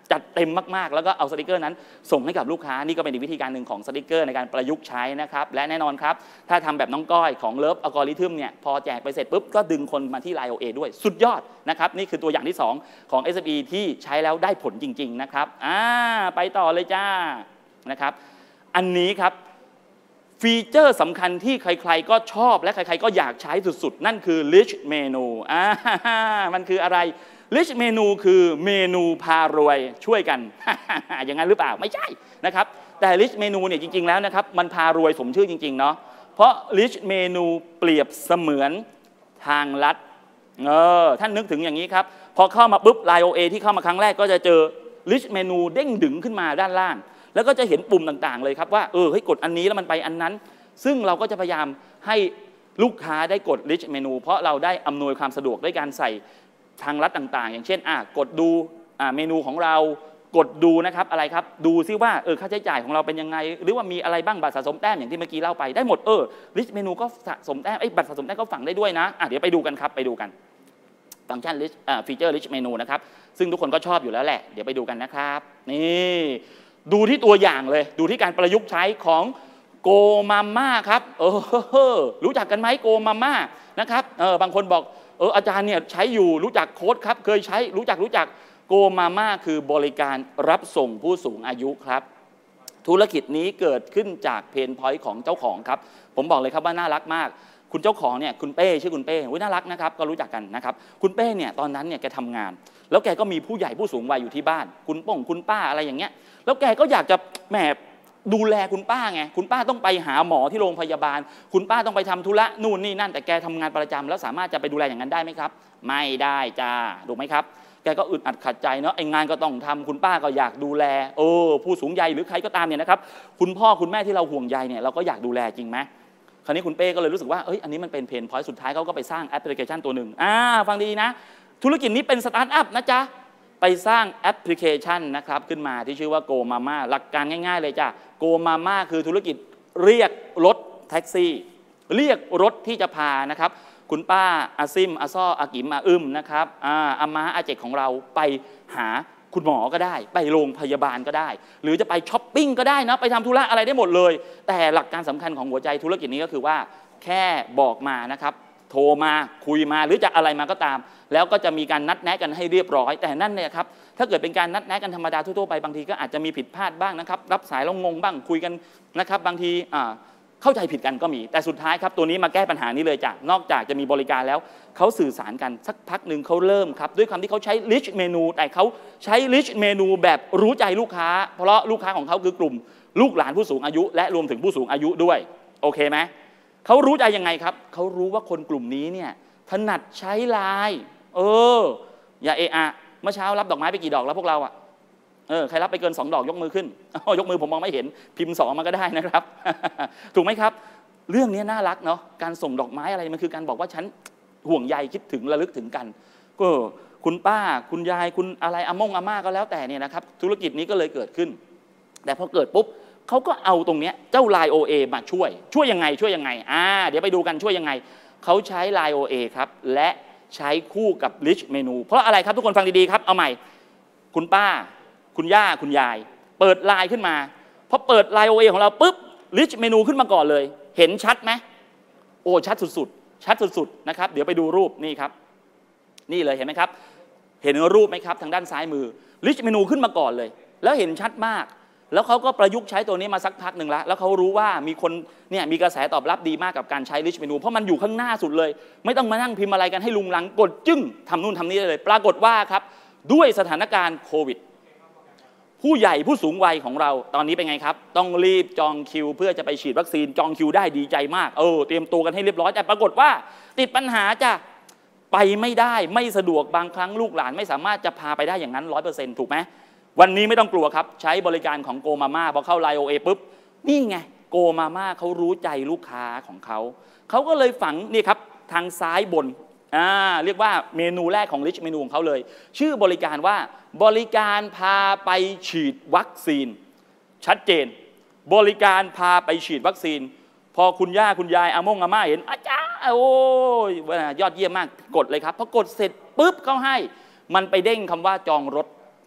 จัดเต็มมากๆแล้วก็เอาสติกเกอร์นั้นส่งให้กับลูกค้านี่ก็เป็นอีกวิธีการหนึ่งของสติกเกอร์ในการประยุกต์ใช้นะครับและแน่นอนครับถ้าทำแบบน้องก้อยของเลิฟอัลกอริทึมเนี่ยพอแจกไปเสร็จปุ๊บก็ดึงคนมาที่ ไลน์ โอ เอ ด้วยสุดยอดนะครับนี่คือตัวอย่างที่สองของ เอส เอ็ม อี ที่ใช้แล้วได้ผลจริงๆนะครับอ่าไปต่อเลยจ้านะครับอันนี้ครับฟีเจอร์สำคัญที่ใครๆก็ชอบและใครๆก็อยากใช้สุดๆนั่นคือ Rich Menu อ่ามันคืออะไร Rich Menu คือเมนูพารวยช่วยกัน อย่างนั้นหรือเปล่าไม่ใช่นะครับแต่ Rich Menu เนี่ยจริงๆแล้วนะครับมันพารวยสมชื่อจริงๆเนาะเพราะ Rich Menu เปรียบเสมือนทางลัดเออท่านนึกถึงอย่างนี้ครับพอเข้ามาปุ๊บ ไลน์ โอ เอ ที่เข้ามาครั้งแรกก็จะเจอ Rich Menu เด้งดึงขึ้นมาด้านล่างแล้วก็จะเห็นปุ่มต่างๆเลยครับว่าเออให้กดอันนี้แล้วมันไปอันนั้นซึ่งเราก็จะพยายามให้ลูกค้าได้กด Rich Menu เพราะเราได้อำนวยความสะดวกด้วยการใส่ทางลัดต่างๆอย่างเช่นอ่ะกดดูอ่ะเมนูของเรากดดูนะครับอะไรครับดูซิว่าเออค่าใช้จ่ายของเราเป็นยังไงหรือว่ามีอะไรบ้างบัตรสะสมแต้มอย่างที่เมื่อกี้เล่าไปได้หมดเออ Rich Menu ก็สะสมแต้มไอ้บัตรสะสมแต้มก็ฝังได้ด้วยนะอ่ะเดี๋ยวไปดูกันครับไปดูกันฟังก์ชัน Rich อ่าฟีเจอร์ Rich Menu นะครับซึ่งทุกคนก็ชอบอยู่แล้วแหละเดี๋ยวไปดูกันนะครับนี่ดูที่ตัวอย่างเลยดูที่การประยุกต์ใช้ของโกมาม่าครับเออรู้จักกันไหมโกมาม่านะครับเออบางคนบอกเอออาจารย์เนี่ยใช้อยู่รู้จักโค้ดครับเคยใช้รู้จักรู้จักโกมาม่าคือบริการรับส่งผู้สูงอายุครับธุรกิจนี้เกิดขึ้นจากเพนพอยต์ของเจ้าของครับผมบอกเลยครับว่าน่ารักมากคุณเจ้าของเนี่ยคุณเป้ชื่อคุณเป้อุ๊ยน่ารักนะครับก็รู้จักกันนะครับคุณเป้เนี่ยตอนนั้นเนี่ยแกทำงานแล้วแกก็มีผู้ใหญ่ผู้สูงวัยอยู่ที่บ้านคุณป้องคุณป้าอะไรอย่างเงี้ยแล้วแกก็อยากจะแหมดูแลคุณป้าไงคุณป้าต้องไปหาหมอที่โรงพยาบาลคุณป้าต้องไปทำธุระนู่นนี่นั่นแต่แกทำงานประจำแล้วสามารถจะไปดูแลอย่างนั้นได้ไหมครับไม่ได้จ้าถูกไหมครับแกก็อึดอัดขัดใจเนาะไอ้งานก็ต้องทำคุณป้าก็อยากดูแลเออผู้สูงวัยหรือใครก็ตามเนี่ยนะครับคุณพ่อคุณแม่ที่เราห่วงใยเนี่ยเราก็อยากดูแลจริงไหมคราวนี้คุณเป้ก็เลยรู้สึกว่าเอ้ยอันนี้มันเป็นเพนพอยต์สุดท้ายเขาก็ไปสร้างแอปพลิเคชันตัวหนึ่งอ่าฟังดีนะธุรกิจนี้เป็นสตาร์ทอัพนะจ๊ะไปสร้างแอปพลิเคชันนะครับขึ้นมาที่ชื่อว่าโกมาม่าหลักการง่ายๆเลยจ้ะโกมาม่าคือธุรกิจเรียกรถแท็กซี่เรียกรถที่จะพานะครับคุณป้าอาซิมอาซ้ออากิมอาอึมนะครับอาอาม้าอาเจกของเราไปหาคุณหมอก็ได้ไปโรงพยาบาลก็ได้หรือจะไปช้อปปิ้งก็ได้นะไปทำธุระอะไรได้หมดเลยแต่หลักการสำคัญของหัวใจธุรกิจนี้ก็คือว่าแค่บอกมานะครับโทรมาคุยมาหรือจะอะไรมาก็ตามแล้วก็จะมีการนัดแนะกันให้เรียบร้อยแต่นั่นเนี่ยครับถ้าเกิดเป็นการนัดแนะกันธรรมดาทั่วๆไปบางทีก็อาจจะมีผิดพลาดบ้างนะครับรับสายแล้วงงบ้างคุยกันนะครับบางทีอ่าเข้าใจผิดกันก็มีแต่สุดท้ายครับตัวนี้มาแก้ปัญหานี้เลยจ้ะนอกจากจะมีบริการแล้วเขาสื่อสารกันสักพักหนึ่งเขาเริ่มครับด้วยคำที่เขาใช้ Rich Menu แต่เขาใช้ Rich Menu แบบรู้ใจลูกค้าเพราะลูกค้าของเขาคือกลุ่มลูกหลานผู้สูงอายุและรวมถึงผู้สูงอายุด้วยโอเคไหมเขารู้ใจยังไงครับเขารู้ว่าคนกลุ่มนี้เนี่ยถนัดใช้ไลน์เอออย่าเอะอะเมื่อเช้ารับดอกไม้ไปกี่ดอกแล้วพวกเราอะเออใครรับไปเกินสองดอกยกมือขึ้นยกมือผมมองไม่เห็นพิมพ์สองมาก็ได้นะครับ ถูกไหมครับเรื่องนี้น่ารักเนาะการส่งดอกไม้อะไรมันคือการบอกว่าฉันห่วงใยคิดถึงระลึกถึงกันก็คุณป้าคุณยายคุณอะไรอามงอาม่าก็แล้วแต่เนี่ยนะครับธุรกิจนี้ก็เลยเกิดขึ้นแต่พอเกิดปุ๊บเขาก็เอาตรงเนี้ยเจ้า ไลน์ โอ เอ มาช่วยช่วยยังไงช่วยยังไงอ่าเดี๋ยวไปดูกันช่วยยังไงเขาใช้ ไลน์ โอ เอ ครับและใช้คู่กับ Rich Menu เพราะอะไรครับทุกคนฟังดีๆครับเอาใหม่คุณป้าคุณย่าคุณยายเปิดไลน์ขึ้นมาพอเปิด ไลน์ โอ เอ ของเราปุ๊บ Rich Menu ขึ้นมาก่อนเลยเห็นชัดไหมโอ้ชัดสุดๆชัดสุดๆนะครับเดี๋ยวไปดูรูปนี่ครับนี่เลยเห็นไหมครับเห็นรูปไหมครับทางด้านซ้ายมือ Rich Menu ขึ้นมาก่อนเลยแล้วเห็นชัดมากแล้วเขาก็ประยุกต์ใช้ตัวนี้มาสักพักหนึ่งแล้วแล้วเขารู้ว่ามีคนเนี่ยมีกระแสตอบรับดีมากกับการใช้ Rich Menu เพราะมันอยู่ข้างหน้าสุดเลยไม่ต้องมานั่งพิมพ์อะไรกันให้ลุงลังกดจึ้งทำนู่นทำนี่ได้เลยปรากฏว่าครับด้วยสถานการณ์โควิดผู้ใหญ่ผู้สูงวัยของเราตอนนี้เป็นไงครับต้องรีบจองคิวเพื่อจะไปฉีดวัคซีนจองคิวได้ดีใจมากเออเตรียมตัวกันให้เรียบร้อยแต่ปรากฏว่าติดปัญหาจะไปไม่ได้ไม่สะดวกบางครั้งลูกหลานไม่สามารถจะพาไปได้อย่างนั้น ร้อยเปอร์เซ็นต์ ถูกไหมวันนี้ไม่ต้องกลัวครับใช้บริการของโกมาม่าพอเข้า ไลน์ โอ เอ ปุ๊บนี่ไงโกมาม่าเขารู้ใจลูกค้าของเขาเขาก็เลยฝังนี่ครับทางซ้ายบนอ่าเรียกว่าเมนูแรกของ Rich Menu ของเขาเลยชื่อบริการว่าบริการพาไปฉีดวัคซีนชัดเจนบริการพาไปฉีดวัคซีนพอคุณย่าคุณยายอามงอาม่าเห็นอาจารย์โอ้ยยอดเยี่ยมมากกดเลยครับพอกดเสร็จปุ๊บเขาให้มันไปเด้งคำว่าจองรถ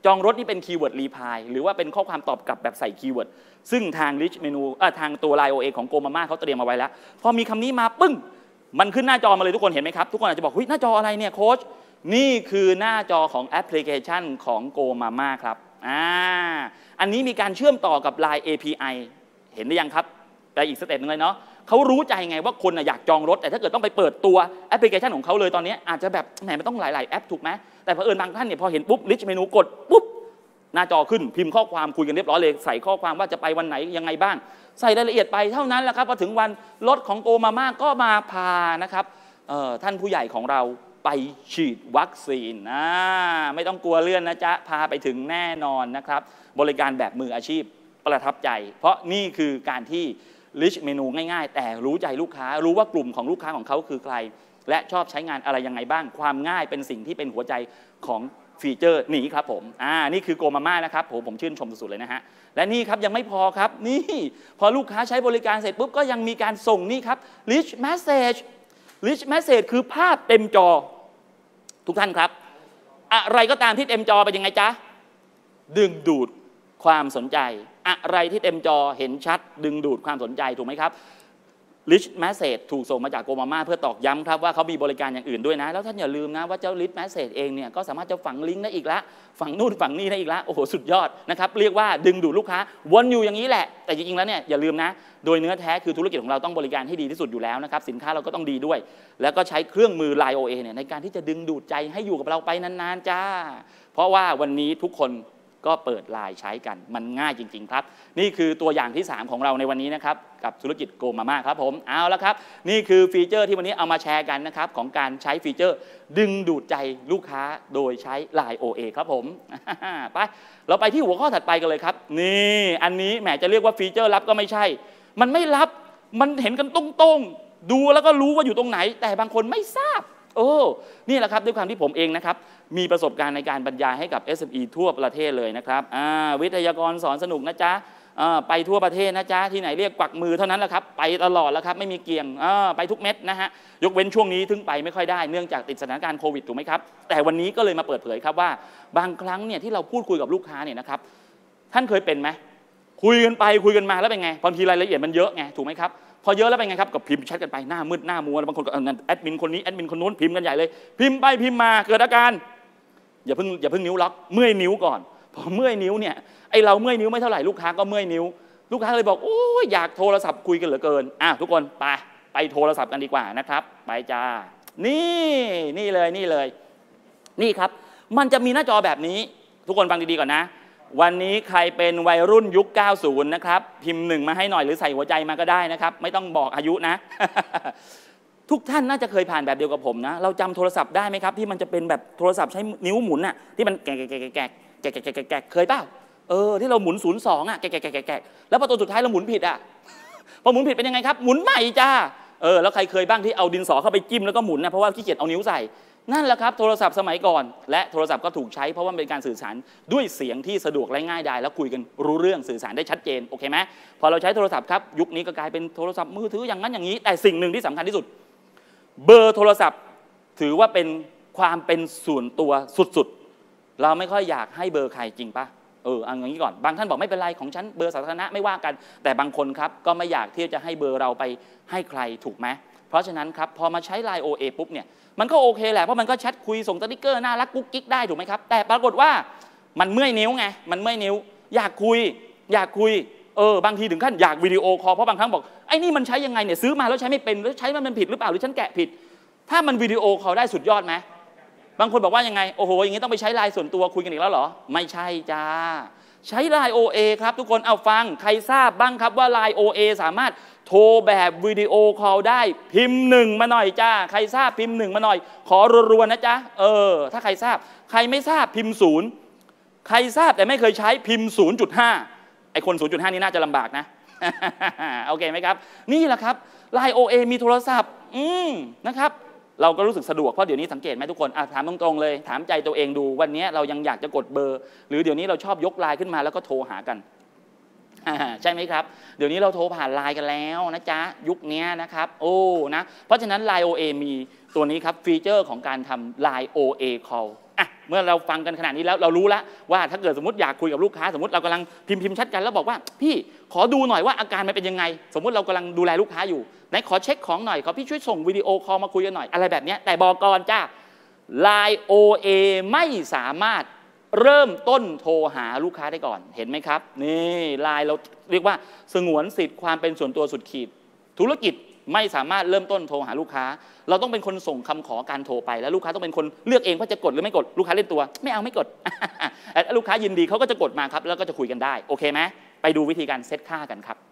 จองรถนี่เป็นคีย์เวิร์ดรีพลายหรือว่าเป็นข้อความตอบกลับแบบใส่คีย์เวิร์ดซึ่งทาง Rich Menu เอ่อทางตัว ไลน์ โอ เอ ของโกมาม่าเขาเตรียมมาไว้แล้วพอมีคำนี้มาปึ้งมันขึ้นหน้าจอมาเลยทุกคนเห็นไหมครับทุกคนอาจจะบอกเฮ้ยหน้าจออะไรเนี่ยโค้ชนี่คือหน้าจอของแอปพลิเคชันของโกมาม่าครับอ่าอันนี้มีการเชื่อมต่อกับ ไลน์ เอ พี ไอ เห็นหรือยังครับไปอีกสเต็ปนึงเลยเนาะเขารู้ใจไงว่าคนอยากจองรถแต่ถ้าเกิดต้องไปเปิดตัวแอปพลิเคชันของเขาเลยตอนนี้อาจจะแบบแหมมันต้องหลายๆแอปถูกไหมแต่เผอิญบางท่านเนี่ยพอเห็นปุ๊บ Rich Menu กดปุ๊บหน้าจอขึ้นพิมพ์ข้อความคุยกันเรียบร้อยเลยใส่ข้อความว่าจะไปวันไหนยังไงบ้างใส่รายละเอียดไปเท่านั้นแหละครับพอถึงวันรถของโกมาม่าก็มาพานะครับท่านผู้ใหญ่ของเราไปฉีดวัคซีนนะไม่ต้องกลัวเลื่อนนะจ๊ะพาไปถึงแน่นอนนะครับบริการแบบมืออาชีพประทับใจเพราะนี่คือการที่ Rich Menu ง่ายๆแต่รู้ใจลูกค้ารู้ว่ากลุ่มของลูกค้าของเขาคือใครและชอบใช้งานอะไรยังไงบ้างความง่ายเป็นสิ่งที่เป็นหัวใจของฟีเจอร์นี้ครับผมอ่านี่คือโกมาม่านะครับผมผมชื่นชมสุดๆเลยนะฮะและนี่ครับยังไม่พอครับนี่พอลูกค้าใช้บริการเสร็จปุ๊บก็ยังมีการส่งนี่ครับ Rich Message Rich Message คือภาพเต็มจอทุกท่านครับอะไรก็ตามที่เต็มจอเป็นยังไงจ๊ะดึงดูดความสนใจอะไรที่เต็มจอเห็นชัดดึงดูดความสนใจถูกไหมครับ Rich Message ถูกส่งมาจากโกมาม่าเพื่อตอกย้ำครับว่าเขามีบริการอย่างอื่นด้วยนะแล้วท่านอย่าลืมนะว่าเจ้า Rich Message เองเนี่ยก็สามารถจะฝังลิงก์ได้อีกละฝังนู่นฝังนี่ได้อีกละโอ้โหสุดยอดนะครับเรียกว่าดึงดูดลูกค้าวนอยู่อย่างนี้แหละแต่จริงๆแล้วเนี่ยอย่าลืมนะโดยเนื้อแท้คือธุรกิจของเราต้องบริการให้ดีที่สุดอยู่แล้วนะครับสินค้าเราก็ต้องดีด้วยแล้วก็ใช้เครื่องมือ ไลน์ โอ เอ เนี่ยในการที่จะดึงดูดใจให้อยู่กับเราไปนานๆจ้าเพราะว่าวันนี้ทุกคนก็เปิด ไลน์ ใช้กันมันง่ายจริงๆครับนี่คือตัวอย่างที่สามของเราในวันนี้นะครับกับธุรกิจโกมาม่าครับผมเอาละครับนี่คือฟีเจอร์ที่วันนี้เอามาแชร์กันนะครับของการใช้ฟีเจอร์ดึงดูดใจลูกค้าโดยใช้ ไลน์ โอ เอ ครับผมไปเราไปที่หัวข้อถัดไปกันเลยครับนี่อันนี้แหมจะเรียกว่าฟีเจอร์ลับก็ไม่ใช่มันไม่ลับมันเห็นกันตรงๆดูแล้วก็รู้ว่าอยู่ตรงไหนแต่บางคนไม่ทราบโอ้นี่แหละครับด้วยความที่ผมเองนะครับมีประสบการณ์ในการบรรยายให้กับ เอส เอ็ม อี ทั่วประเทศเลยนะครับวิทยากรสอนสนุกนะจ๊ะไปทั่วประเทศนะจ๊ะที่ไหนเรียกกวักมือเท่านั้นแหละครับไปตลอดแล้วครับไม่มีเกี่ยงไปทุกเม็ดนะฮะยกเว้นช่วงนี้ถึงไปไม่ค่อยได้เนื่องจากติดสถานการณ์โควิดถูกไหมครับแต่วันนี้ก็เลยมาเปิดเผยครับว่าบางครั้งเนี่ยที่เราพูดคุยกับลูกค้าเนี่ยนะครับท่านเคยเป็นไหมคุยกันไปคุยกันมาแล้วเป็นไงบางทีรายละเอียดมันเยอะไงถูกไหมครับพอเยอะแล้วเป็นไงครับกับพิมพ์แชทกันไปหน้ามืดหน้ามัวบางคนก็แอดมินคนนี้แอดมินคนนู้นพิมพ์กันใหญ่เลยพิมพ์ไปพิมพ์มาเกิดอาการอย่าเพิ่งอย่าเพิ่งนิ้วล็อกเมื่อยนิ้วก่อนพอเมื่อยนิ้วเนี่ยไอเราเมื่อยนิ้วไม่เท่าไหร่ลูกค้าก็เมื่อยนิ้วลูกค้าเลยบอกโอ้ยอยากโทรศัพท์คุยกันเหลือเกินอ่ะทุกคนไปไปโทรศัพท์กันดีกว่านะครับไปจ้านี่นี่เลยนี่เลยนี่ครับมันจะมีหน้าจอแบบนี้ทุกคนฟังดีๆก่อนนะวันนี้ใครเป็นวัยรุ่นยุคเก้าสิบนะครับพิมพ์หนึ่งมาให้หน่อยหรือใส่หัวใจมาก็ได้นะครับไม่ต้องบอกอายุนะ ทุกท่านน่าจะเคยผ่านแบบเดียวกับผมนะเราจำโทรศัพท์ได้ไหมครับที่มันจะเป็นแบบโทรศัพท์ใช้นิ้วหมุนน่ะที่มันแกะแกะแกะแกะแกะแกะแกะแกะเคยเปล่าเออที่เราหมุนศูนย์สองอ่ะแกะแกะแกะแกะแล้วพอตัวสุดท้ายเราหมุนผิดอ่ะพอหมุนผิดเป็นยังไงครับหมุนใหม่จ้าเออแล้วใครเคยบ้างที่เอาดินสอเข้าไปจิ้มแล้วก็หมุนนะเพราะว่าขี้เกียจเอานิ้วใส่นั่นแหละครับโทรศัพท์สมัยก่อนและโทรศัพท์ก็ถูกใช้เพราะว่าเป็นการสื่อสารด้วยเสียงที่สะดวกและง่ายดายแล้วคุยกันรู้เรื่องสื่อสารได้ชัดเจนโอเคไหมพอเราใช้โทรศัพท์ครับยุคนี้ก็กลายเป็นโทรศัพท์มือถืออย่างนั้นอย่างนี้แต่สิ่งหนึ่งที่สำคัญที่สุดเบอร์โทรศัพท์ถือว่าเป็นความเป็นส่วนตัวสุดๆเราไม่ค่อยอยากให้เบอร์ใครจริงปะเออเอาอย่างนี้ก่อนบางท่านบอกไม่เป็นไรของฉันเบอร์สาธารณะไม่ว่ากันแต่บางคนครับก็ไม่อยากที่จะให้เบอร์เราไปให้ใครถูกไหมเพราะฉะนั้นครับพอมาใช้ ไลน์ โอ เอ ปุ๊บเนี่ยมันก็โอเคแหละเพราะมันก็แชทคุยส่งสติ๊กเกอร์น่ารักกุ๊กกิ๊กได้ถูกไหมครับแต่ปรากฏว่ามันเมื่อยนิ้วไงมันเมื่อยนิ้วอยากคุยอยากคุยเออบางทีถึงขั้นอยากวิดีโอคอลเพราะบางครั้งบอกไอ้นี่มันใช้ยังไงเนี่ยซื้อมาแล้วใช้ไม่เป็นหรือใช้มันผิดหรือเปล่าหรือฉันแกะผิดถ้ามันวิดีโอคอลได้สุดยอดไหมบางคนบอกว่ายังไงโอ้โหอย่างนี้ต้องไปใช้ไลน์ส่วนตัวคุยกันอีกแล้วเหรอไม่ใช่จ้าใช้ ไลน์ โอ เอ ครับทุกคนเอาฟังใครทราบบ้างครับว่า ไลน์ โอ เอ สามารถโทรแบบวิดีโอคอลได้พิมพ์หนึ่งมาหน่อยจ้าใครทราบพิมพ์หนึ่งมาหน่อยขอรัวๆนะจ๊ะเออถ้าใครทราบใครไม่ทราบพิมพ์ศูนย์ใครทราบแต่ไม่เคยใช้พิมพ์ ศูนย์จุดห้า ไอคน ศูนย์จุดห้า นี่น่าจะลำบากนะ โอเคไหมครับนี่แหละครับ ไลน์ โอ เอ มีโทรศัพท์อืมนะครับเราก็รู้สึกสะดวกเพราะเดี๋ยวนี้สังเกตไหมทุกคนอ่ะถามตรงๆเลยถามใจตัวเองดูวันนี้เรายังอยากจะกดเบอร์หรือเดี๋ยวนี้เราชอบยกไลน์ขึ้นมาแล้วก็โทรหากันใช่ไหมครับเดี๋ยวนี้เราโทรผ่านไลน์กันแล้วนะจ๊ะยุคนี้นะครับโอ้นะเพราะฉะนั้น ไลน์ โอ เอ มีตัวนี้ครับฟีเจอร์ของการทำ ไลน์ โอ เอ Call อ่ะเมื่อเราฟังกันขนาดนี้แล้วเรารู้แล้วว่าถ้าเกิดสมมติอยากคุยกับลูกค้าสมมติเรากำลังพิมพ์พิมพ์แชทกันแล้วบอกว่าพี่ขอดูหน่อยว่าอาการมันเป็นยังไงสมมติเรากำลังดูแลลูกค้าอยู่ไหนขอเช็คของหน่อยขอพี่ช่วยส่งวิดีโอคอลมาคุยกันหน่อยอะไรแบบนี้แต่บอกก่อนจ้า ไลน์ โอ เอ ไม่สามารถเริ่มต้นโทรหาลูกค้าได้ก่อนเห็นไหมครับนี่ไลน์เราเรียกว่าสงวนสิทธิ์ความเป็นส่วนตัวสุดขีดธุรกิจไม่สามารถเริ่มต้นโทรหาลูกค้าเราต้องเป็นคนส่งคำขอการโทรไปแล้วลูกค้าต้องเป็นคนเลือกเองว่าจะกดหรือไม่กดลูกค้าเล่นตัวไม่เอาไม่กด ลูกค้ายินดีเขาก็จะกดมาครับแล้วก็จะคุยกันได้โอเคไหมไปดูวิธีการเซตค่ากันครับ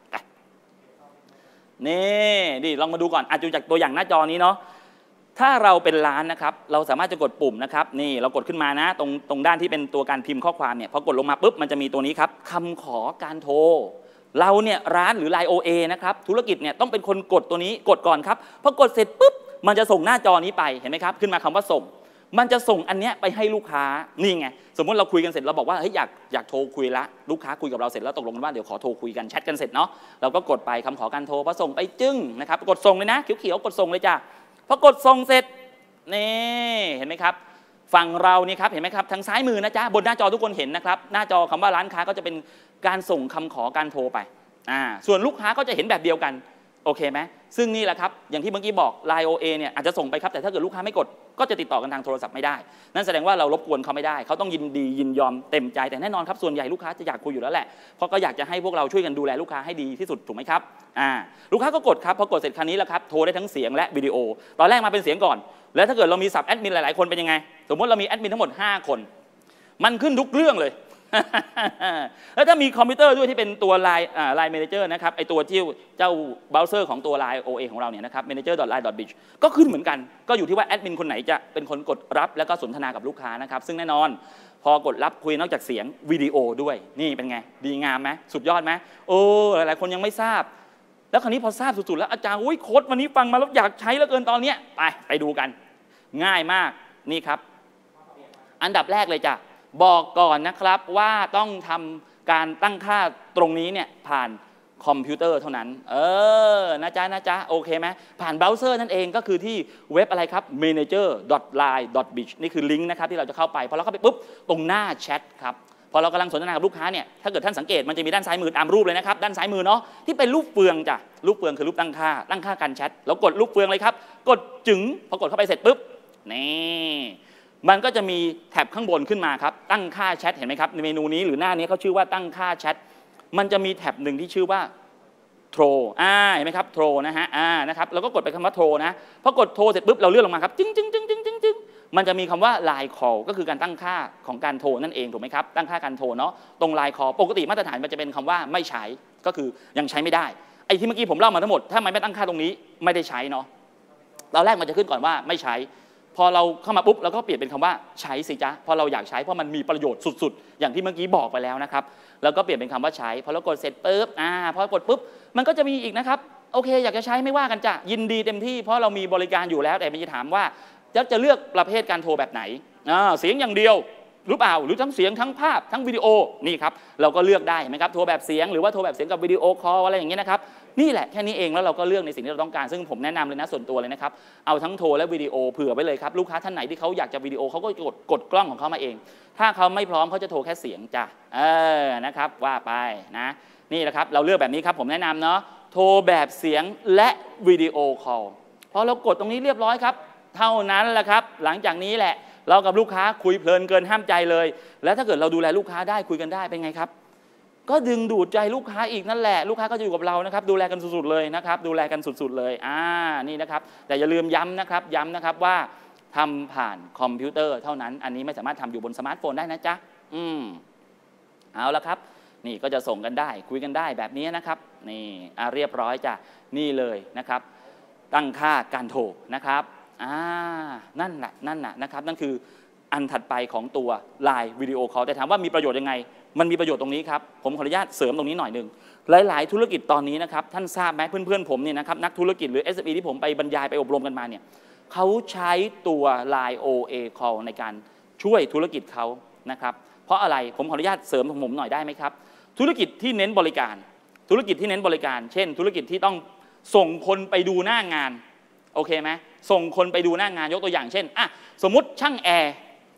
นี่ดิลองมาดูก่อนอาจจะจากตัวอย่างหน้าจอนี้เนาะถ้าเราเป็นร้านนะครับเราสามารถจะกดปุ่มนะครับนี่เรากดขึ้นมานะตรงตรงด้านที่เป็นตัวการพิมพ์ข้อความเนี่ยพอกดลงมาปุ๊บมันจะมีตัวนี้ครับคำขอการโทรเราเนี่ยร้านหรือ ไลน์ โอ เอ นะครับธุรกิจเนี่ยต้องเป็นคนกดตัวนี้กดก่อนครับพอกดเสร็จปุ๊บมันจะส่งหน้าจอนี้ไปเห็นไหมครับขึ้นมาคำว่าส่งมันจะส่งอันเนี้ยไปให้ลูกค้านี่ไงสมมติเราคุยกันเสร็จเราบอกว่าเฮ้ยอยากอยากโทรคุยละลูกค้าคุยกับเราเสร็จแล้วตกลงกันว่าเดี๋ยวขอโทรคุยกันแชทกันเสร็จเนาะเราก็กดไปคำขอการโทรพอส่งไปจึ้งนะครับกดส่งเลยนะเขียวๆกดส่งเลยจ้ะพอกดส่งเสร็จนี่เห็นไหมครับฝั่งเรานี่ครับเห็นไหมครับทางซ้ายมือนะจ๊ะบนหน้าจอทุกคนเห็นนะครับหน้าจอคำว่าร้านค้าก็จะเป็นการส่งคำขอการโทรไปอ่าส่วนลูกค้าก็จะเห็นแบบเดียวกันโอเคไหมซึ่งนี่แหละครับอย่างที่เมื่อกี้บอก ไลน์ โอ เอ เนี่ยอาจจะส่งไปครับแต่ถ้าเกิดลูกค้าไม่กดก็จะติดต่อกันทางโทรศัพท์ไม่ได้นั่นแสดงว่าเรารบกวนเขาไม่ได้เขาต้องยินดียินยอมเต็มใจแต่แน่นอนครับส่วนใหญ่ลูกค้าจะอยากคุยอยู่แล้วแหละเพราะก็อยากจะให้พวกเราช่วยกันดูแลลูกค้าให้ดีที่สุดถูกไหมครับอ่าลูกค้าก็กดครับพอกดเสร็จครั้นี้แล้วครับโทรได้ทั้งเสียงและวิดีโอตอนแรกมาเป็นเสียงก่อนแล้วถ้าเกิดเรามีสับแอดมินหลายๆคนเป็นยังไงสมมติเรามีแอดมินทั้งหมดห้าคนมันขึ้นทุกเรื่องเลย แล้วถ้ามีคอมพิวเตอร์ด้วยที่เป็นตัว ไลน์ อ่า ไลน์ Manager นะครับไอตัวที่เจ้าเบราว์เซอร์ของตัว ไลน์ โอ เอ ของเราเนี่ยนะครับ manager ดอท ไลน์ ดอท บิช ก็ขึ้นเหมือนกันก็อยู่ที่ว่าแอดมินคนไหนจะเป็นคนกดรับแล้วก็สนทนากับลูกค้านะครับซึ่งแน่นอนพอกดรับคุยนอกจากเสียงวิดีโอด้วยนี่เป็นไงดีงามไหมสุดยอดไหมโอ้หลายๆคนยังไม่ทราบแล้วคราวนี้พอทราบสุดๆแล้วอาจารย์อุ้ยโค้ดวันนี้ฟังมาแล้วอยากใช้แล้วเกินตอนนี้ไปไปดูกันง่ายมากนี่ครับอันดับแรกเลยจ้ะบอกก่อนนะครับว่าต้องทำการตั้งค่าตรงนี้เนี่ยผ่านคอมพิวเตอร์เท่านั้นเออนะจ๊ะนะจ๊ะโอเคไหมผ่านเบราว์เซอร์นั่นเองก็คือที่เว็บอะไรครับ แมเนเจอร์ ดอท ไลน์ ดอท บิช นี่คือลิงก์นะครับที่เราจะเข้าไปพอเราเข้าไปปุ๊บตรงหน้าแชทครับพอเรากำลังสนทนากับลูกค้าเนี่ยถ้าเกิดท่านสังเกตมันจะมีด้านซ้ายมือตามรูปเลยนะครับด้านซ้ายมือเนาะที่เป็นรูปเฟืองจ้ะรูปเฟืองคือรูปตั้งค่าตั้งค่าการแชทแล้วกดรูปเฟืองเลยครับกดจึ๋งพอกดเข้าไปเสร็จปุ๊บนี่มันก็จะมีแท็บข้างบนขึ้นมาครับตั้งค่าแชทเห็นไหมครับในเมนูนี้หรือหน้านี้เขาชื่อว่าตั้งค่าแชทมันจะมีแท็บหนึ่งที่ชื่อว่าโทรอ่าเห็นไหมครับโทรนะฮะอ่านะครับเราก็กดไปคำว่าโทรนะพอกดโทรเสร็จปุ๊บเราเลื่อนลงมาครับจึ๊งจึ๊งจึ๊งจึ๊งจึ๊งจึ๊งมันจะมีคำว่า ไลน์ Call ก็คือการตั้งค่าของการโทรนั่นเองถูกไหมครับตั้งค่าการโทรเนาะตรง ไลน์ Call ปกติมาตรฐานมันจะเป็นคำว่าไม่ใช้ก็คือยังใช้ไม่ได้ไอ้ที่เมื่อกี้ผมเล่ามาทั้งหมดถ้ามันไม่ตั้งค่าตรงนี้ไม่ได้ใช้เนาะตอนแรกมันจะขึ้นก่อนว่าไม่ใช้พอเราเข้ามาปุ๊บเราก็เปลี่ยนเป็นคำว่าใช้สิจ๊ะเพราะเราอยากใช้เพราะมันมีประโยชน์สุดๆอย่างที่เมื่อกี้บอกไปแล้วนะครับแล้วก็เปลี่ยนเป็นคำว่าใช้พอเรากดเสร็จปุ๊บอ่าพอกดปุ๊บมันก็จะมีอีกนะครับโอเคอยากจะใช้ไม่ว่ากันจ้ะยินดีเต็มที่เพราะเรามีบริการอยู่แล้วแต่มันจะถามว่าจะจะเลือกประเภทการโทรแบบไหนอ่าเสียงอย่างเดียวหรือเปล่าหรือทั้งเสียงทั้งภาพทั้งวิดีโอนี่ครับเราก็เลือกได้ไหมครับโทรแบบเสียงหรือว่าโทรแบบเสียงกับวิดีโอคอลอะไรอย่างเงี้ยนะครับนี่แหละแค่นี้เองแล้วเราก็เลือกในสิ่งที่เราต้องการซึ่งผมแนะนำเลยนะส่วนตัวเลยนะครับเอาทั้งโทรและวิดีโอเผื่อไว้เลยครับลูกค้าท่านไหนที่เขาอยากจะวิดีโอเขาก็กดกดกล้องของเขามาเองถ้าเขาไม่พร้อมเขาจะโทรแค่เสียงจ้ะเออนะครับว่าไปนะนี่แหละครับเราเลือกแบบนี้ครับผมแนะนำเนาะโทรแบบเสียงและวิดีโอคอลพอเรากดตรงนี้เรียบร้อยครับเท่านั้นแหละครับหลังจากนี้แหละเรากับลูกค้าคุยเพลินเกินห้ามใจเลยแล้วถ้าเกิดเราดูแลลูกค้าได้คุยกันได้เป็นไงครับก็ดึงดูดใจลูกค้าอีกนั่นแหละลูกค้าก็จะอยู่กับเรานะครับดูแลกันสุดๆเลยนะครับดูแลกันสุดๆเลยอ่านี่นะครับแต่อย่าลืมย้ำนะครับย้ำนะครับว่าทำผ่านคอมพิวเตอร์เท่านั้นอันนี้ไม่สามารถทำอยู่บนสมาร์ทโฟนได้นะจ๊ะอืมเอาละครับนี่ก็จะส่งกันได้คุยกันได้แบบนี้นะครับนี่อ่าเรียบร้อยจ้ะนี่เลยนะครับตั้งค่าการโทรนะครับอ่านั่นแหละนั่นแหละนะครับนั่นคืออันถัดไปของตัว ไลน์ วิดีโอคอลแต่ถามว่ามีประโยชน์ยังไงมันมีประโยชน์ตรงนี้ครับผมขออนุญาตเสริมตรงนี้หน่อยหนึ่งหลายๆธุรกิจตอนนี้นะครับท่านทราบไหมเพื่อนๆผมเนี่ยนะครับนักธุรกิจหรือ เอส เอ็ม อี ที่ผมไปบรรยายไปอบรมกันมาเนี่ยเขาใช้ตัว ไลน์ โอ เอ Call ในการช่วยธุรกิจเขานะครับเพราะอะไรผมขออนุญาตเสริมของผมหน่อยได้ไหมครับธุรกิจที่เน้นบริการธุรกิจที่เน้นบริการเช่นธุรกิจที่ต้องส่งคนไปดูหน้างานโอเคไหมส่งคนไปดูหน้างานยกตัวอย่างเช่นอ่ะสมมุติช่างแอร์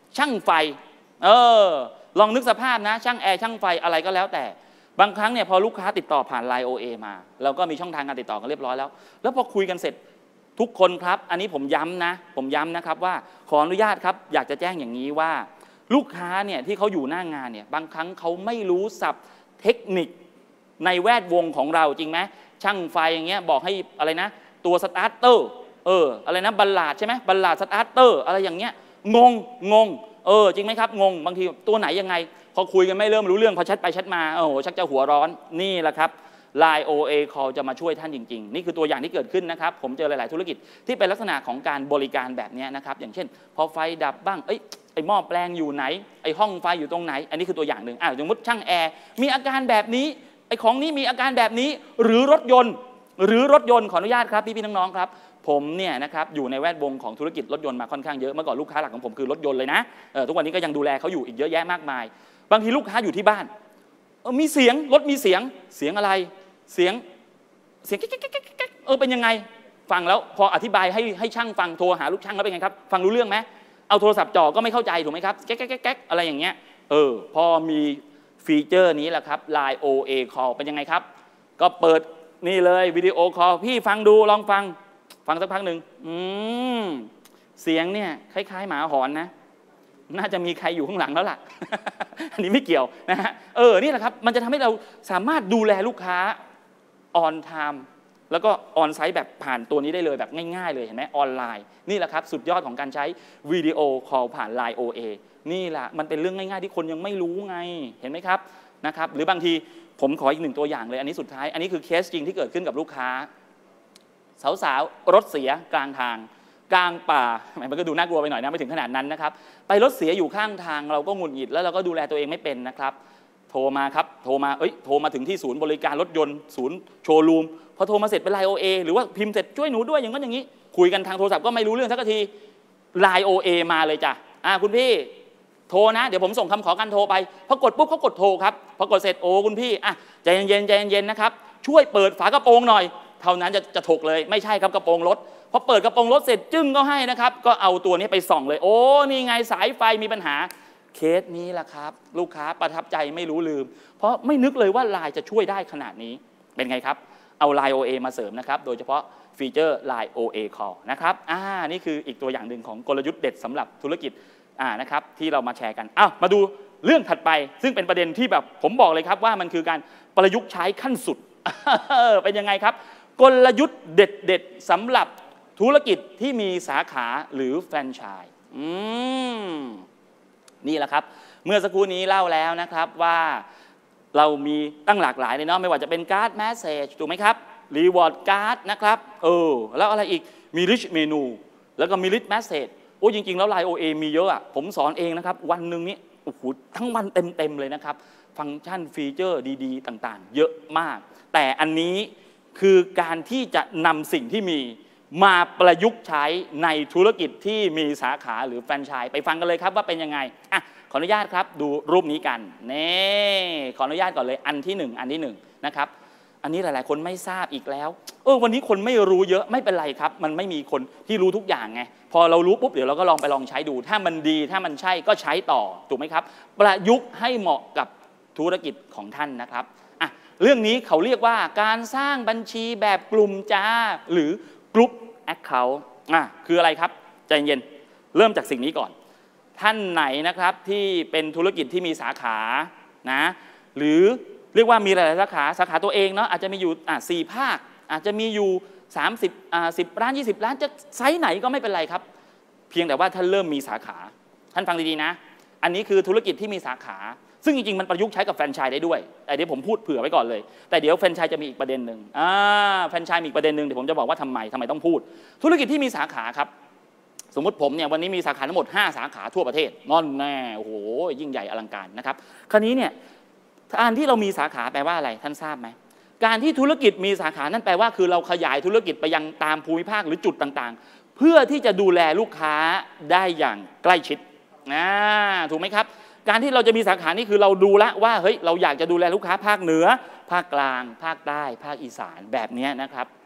ช่างไฟเออลองนึกสภาพนะช่างแอร์ช่างไฟอะไรก็แล้วแต่บางครั้งเนี่ยพอลูกค้าติดต่อผ่าน ไลน์ โอ เอ มาเราก็มีช่องทางการติดต่อกันเรียบร้อยแล้วแล้วพอคุยกันเสร็จทุกคนครับอันนี้ผมย้ำนะผมย้ำนะครับว่าขออนุญาตครับอยากจะแจ้งอย่างนี้ว่าลูกค้าเนี่ยที่เขาอยู่หน้างานเนี่ยบางครั้งเขาไม่รู้ศัพท์เทคนิคในแวดวงของเราจริงไหมช่างไฟอย่างเงี้ยบอกให้อะไรนะตัวสตาร์เตอร์เอออะไรนะบัลลาดใช่ไหมบัลลาดสตาร์เตอร์อะไรอย่างเงี้ยงงงงเออจริงไหมครับงงบางทีตัวไหนยังไงพอคุยกันไม่เริ่มรู้เรื่องพอแชทไปแชทมาโอ้โหชักจะหัวร้อนนี่แหละครับ ไลน์ โอ เอ Call จะมาช่วยท่านจริงๆนี่คือตัวอย่างที่เกิดขึ้นนะครับผมเจอหลายๆธุรกิจที่เป็นลักษณะของการบริการแบบนี้นะครับอย่างเช่นพอไฟดับบ้างเอ้ยไอ้หม้อแปลงอยู่ไหนไอ้ห้องไฟอยู่ตรงไหนอันนี้คือตัวอย่างหนึ่งอ่ะสมมติช่างแอร์มีอาการแบบนี้ไอ้ของนี้มีอาการแบบนี้หรือรถยนต์หรือรถยนต์ขออนุญาตครับพี่ๆน้องๆครับผมเนี่ยนะครับอยู่ในแวดวงของธุรกิจรถยนต์มาค่อนข้างเยอะเมื่อก่อนลูกค้าหลักของผมคือรถยนต์เลยนะเออทุกวันนี้ก็ยังดูแลเขาอยู่อีกเยอะแยะมากมายบางทีลูกค้าอยู่ที่บ้านเออมีเสียงรถมีเสียงเสียงอะไรเสียงเสียงเออเป็นยังไงฟังแล้วพออธิบายให้ให้ช่างฟังโทรหาลูกช่างแล้วเป็นไงครับฟังรู้เรื่องไหมเอาโทรศัพท์จ่อก็ไม่เข้าใจถูกไหมครับแก๊กแก๊กแก๊กอะไรอย่างเงี้ยเออพอมีฟีเจอร์นี้แหละครับ ไลน์ โอ เอ Call เป็นยังไงครับก็เปิดนี่เลยวิดีโอคอลพี่ฟังดูลองฟังฟังสักพักหนึ่งอืมเสียงเนี่ยคล้ายๆหมาหอนนะน่าจะมีใครอยู่ข้างหลังแล้วล่ะ อันนี้ไม่เกี่ยวนะฮะเออนี่แหละครับมันจะทำให้เราสามารถดูแลลูกค้าออนไทม์แล้วก็ออนไซต์แบบผ่านตัวนี้ได้เลยแบบง่ายๆเลยเห็นไหมออนไลน์นี่แหละครับสุดยอดของการใช้วิดีโอคอลผ่าน ไลน์ โอ เอ นี่แหละมันเป็นเรื่องง่ายๆที่คนยังไม่รู้ไงเห็นไหมครับนะครับหรือบางทีผมขออีกหนึ่งตัวอย่างเลยอันนี้สุดท้ายอันนี้คือเคสจริงที่เกิดขึ้นกับลูกค้าสาวๆรถเสียกลางทางกลางป่ามันก็ดูน่ากลัวไปหน่อยนะไม่ถึงขนาดนั้นนะครับไปรถเสียอยู่ข้างทางเราก็หงุดหงิดแล้วเราก็ดูแลตัวเองไม่เป็นนะครับโทรมาครับโทรมาเอ้ยโทรมาถึงที่ศูนย์บริการรถยนต์ศูนย์โชว์รูมพอโทรมาเสร็จเป็น ไลน์ โอ เอ หรือว่าพิมพ์เสร็จช่วยหนูด้วยอย่างนั้นอย่างนี้คุยกันทางโทรศัพท์ก็ไม่รู้เรื่องสักที ไลน์ โอ เอ มาเลยจ้ะอ่าคุณพี่โทรนะเดี๋ยวผมส่งคำขอการโทรไปพอกดปุ๊บเขากดโทรครับพอกดเสร็จโอ้คุณพี่อ่ะใจเย็นๆใจเย็นๆนะครับช่วยเปิดฝากระโปรงหน่อยเท่านั้นจะจะถกเลยไม่ใช่ครับกระโปรงรถพอเปิดกระโปรงรถเสร็จจึ้งก็ให้นะครับก็เอาตัวนี้ไปส่องเลยโอ้นี่ไงสายไฟมีปัญหาเคสนี้แหละครับลูกค้าประทับใจไม่รู้ลืมเพราะไม่นึกเลยว่า ไลน์ จะช่วยได้ขนาดนี้เป็นไงครับเอา ไลน์ โอ เอ มาเสริมนะครับโดยเฉพาะฟีเจอร์ ไลน์ โอ เอ Call นะครับอ่านี่คืออีกตัวอย่างหนึ่งของกลยุทธ์เด็ดสำหรับธุรกิจอ่านะครับที่เรามาแชร์กันอ้าวมาดูเรื่องถัดไปซึ่งเป็นประเด็นที่แบบผมบอกเลยครับว่ามันคือการประยุกต์ใช้ขั้นสุด เป็นยังไงครับกลยุทธ์เด็ดๆสำหรับธุรกิจที่มีสาขาหรือแฟรนไชส์อืมนี่แหละครับเมื่อสักครู่นี้เล่าแล้วนะครับว่าเรามีตั้งหลากหลายเลยเนาะไม่ว่าจะเป็นการ์ดแมสเซจถูกไหมครับรีวอร์ดการ์ดนะครับเออแล้วอะไรอีกมีริชเมนูแล้วก็มีริชแมสเซจโอ้จริงๆแล้ว ไลน์ โอ เอ มีเยอะอ่ะผมสอนเองนะครับวันหนึ่งนี้โอ้โหทั้งวันเต็มๆเลยนะครับฟังก์ชันฟีเจอร์ดีๆต่างๆเยอะมากแต่อันนี้คือการที่จะนำสิ่งที่มีมาประยุกต์ใช้ในธุรกิจที่มีสาขาหรือแฟรนไชส์ไปฟังกันเลยครับว่าเป็นยังไงอ่ะขออนุญาตครับดูรูปนี้กันนี่ขออนุญาตก่อนเลยอันที่หนึ่งอันที่หนึ่งนะครับอันนี้หลายๆคนไม่ทราบอีกแล้วเออวันนี้คนไม่รู้เยอะไม่เป็นไรครับมันไม่มีคนที่รู้ทุกอย่างไงพอเรารู้ปุ๊บเดี๋ยวเราก็ลองไปลองใช้ดูถ้ามันดีถ้ามันใช่ก็ใช้ต่อถูกไหมครับประยุกต์ให้เหมาะกับธุรกิจของท่านนะครับอ่ะเรื่องนี้เขาเรียกว่าการสร้างบัญชีแบบกลุ่มจ้าหรือกลุ่มแอคเคาท์อ่ะคืออะไรครับใจเย็นเริ่มจากสิ่งนี้ก่อนท่านไหนนะครับที่เป็นธุรกิจที่มีสาขานะหรือเรียกว่ามีหลายๆสาขาสาขาตัวเองเนาะอาจจะมีอยู่อ่ะสี่ภาคอาจจะมีอยู่สามสิบอ่าสิบล้านยี่สิบล้านจะไซส์ไหนก็ไม่เป็นไรครับเพียงแต่ว่าท่านเริ่มมีสาขาท่านฟังดีๆนะอันนี้คือธุรกิจที่มีสาขาซึ่งจริงๆมันประยุกต์ใช้กับแฟรนไชส์ได้ด้วยแต่เดี๋ยวผมพูดเผื่อไว้ก่อนเลยแต่เดี๋ยวแฟรนไชส์จะมีอีกประเด็นหนึ่งอ่าแฟรนไชส์มีอีกประเด็นหนึ่งเดี๋ยวผมจะบอกว่าทำไมทำไมต้องพูดธุรกิจที่มีสาขาครับสมมติผมเนี่ยวันนี้มีสาขาทั้งหมดห้าสาขาทั่วประเทศนั่นแน่โอ้โหยิ่งใหญ่อลังการนะครับคราวนี้เนี่ยการที่เรามีสาขาแปลว่าอะไรท่านทราบไหมการที่ธุรกิจมีสาขานั่นแปลว่าคือเราขยายธุรกิจไปยังตามภูมิภาคหรือจุดต่างๆเพื่อที่จะดูแลลูกค้าได้อย่างใกล้ชิดนะถูกไหมครับการที่เราจะมีสาขานี่คือเราดูแล้วว่าเฮ้ยเราอยากจะดูแลลูกค้าภาคเหนือภาคกลางภาคใต้ภาคอีสานแบบนี้นะครับ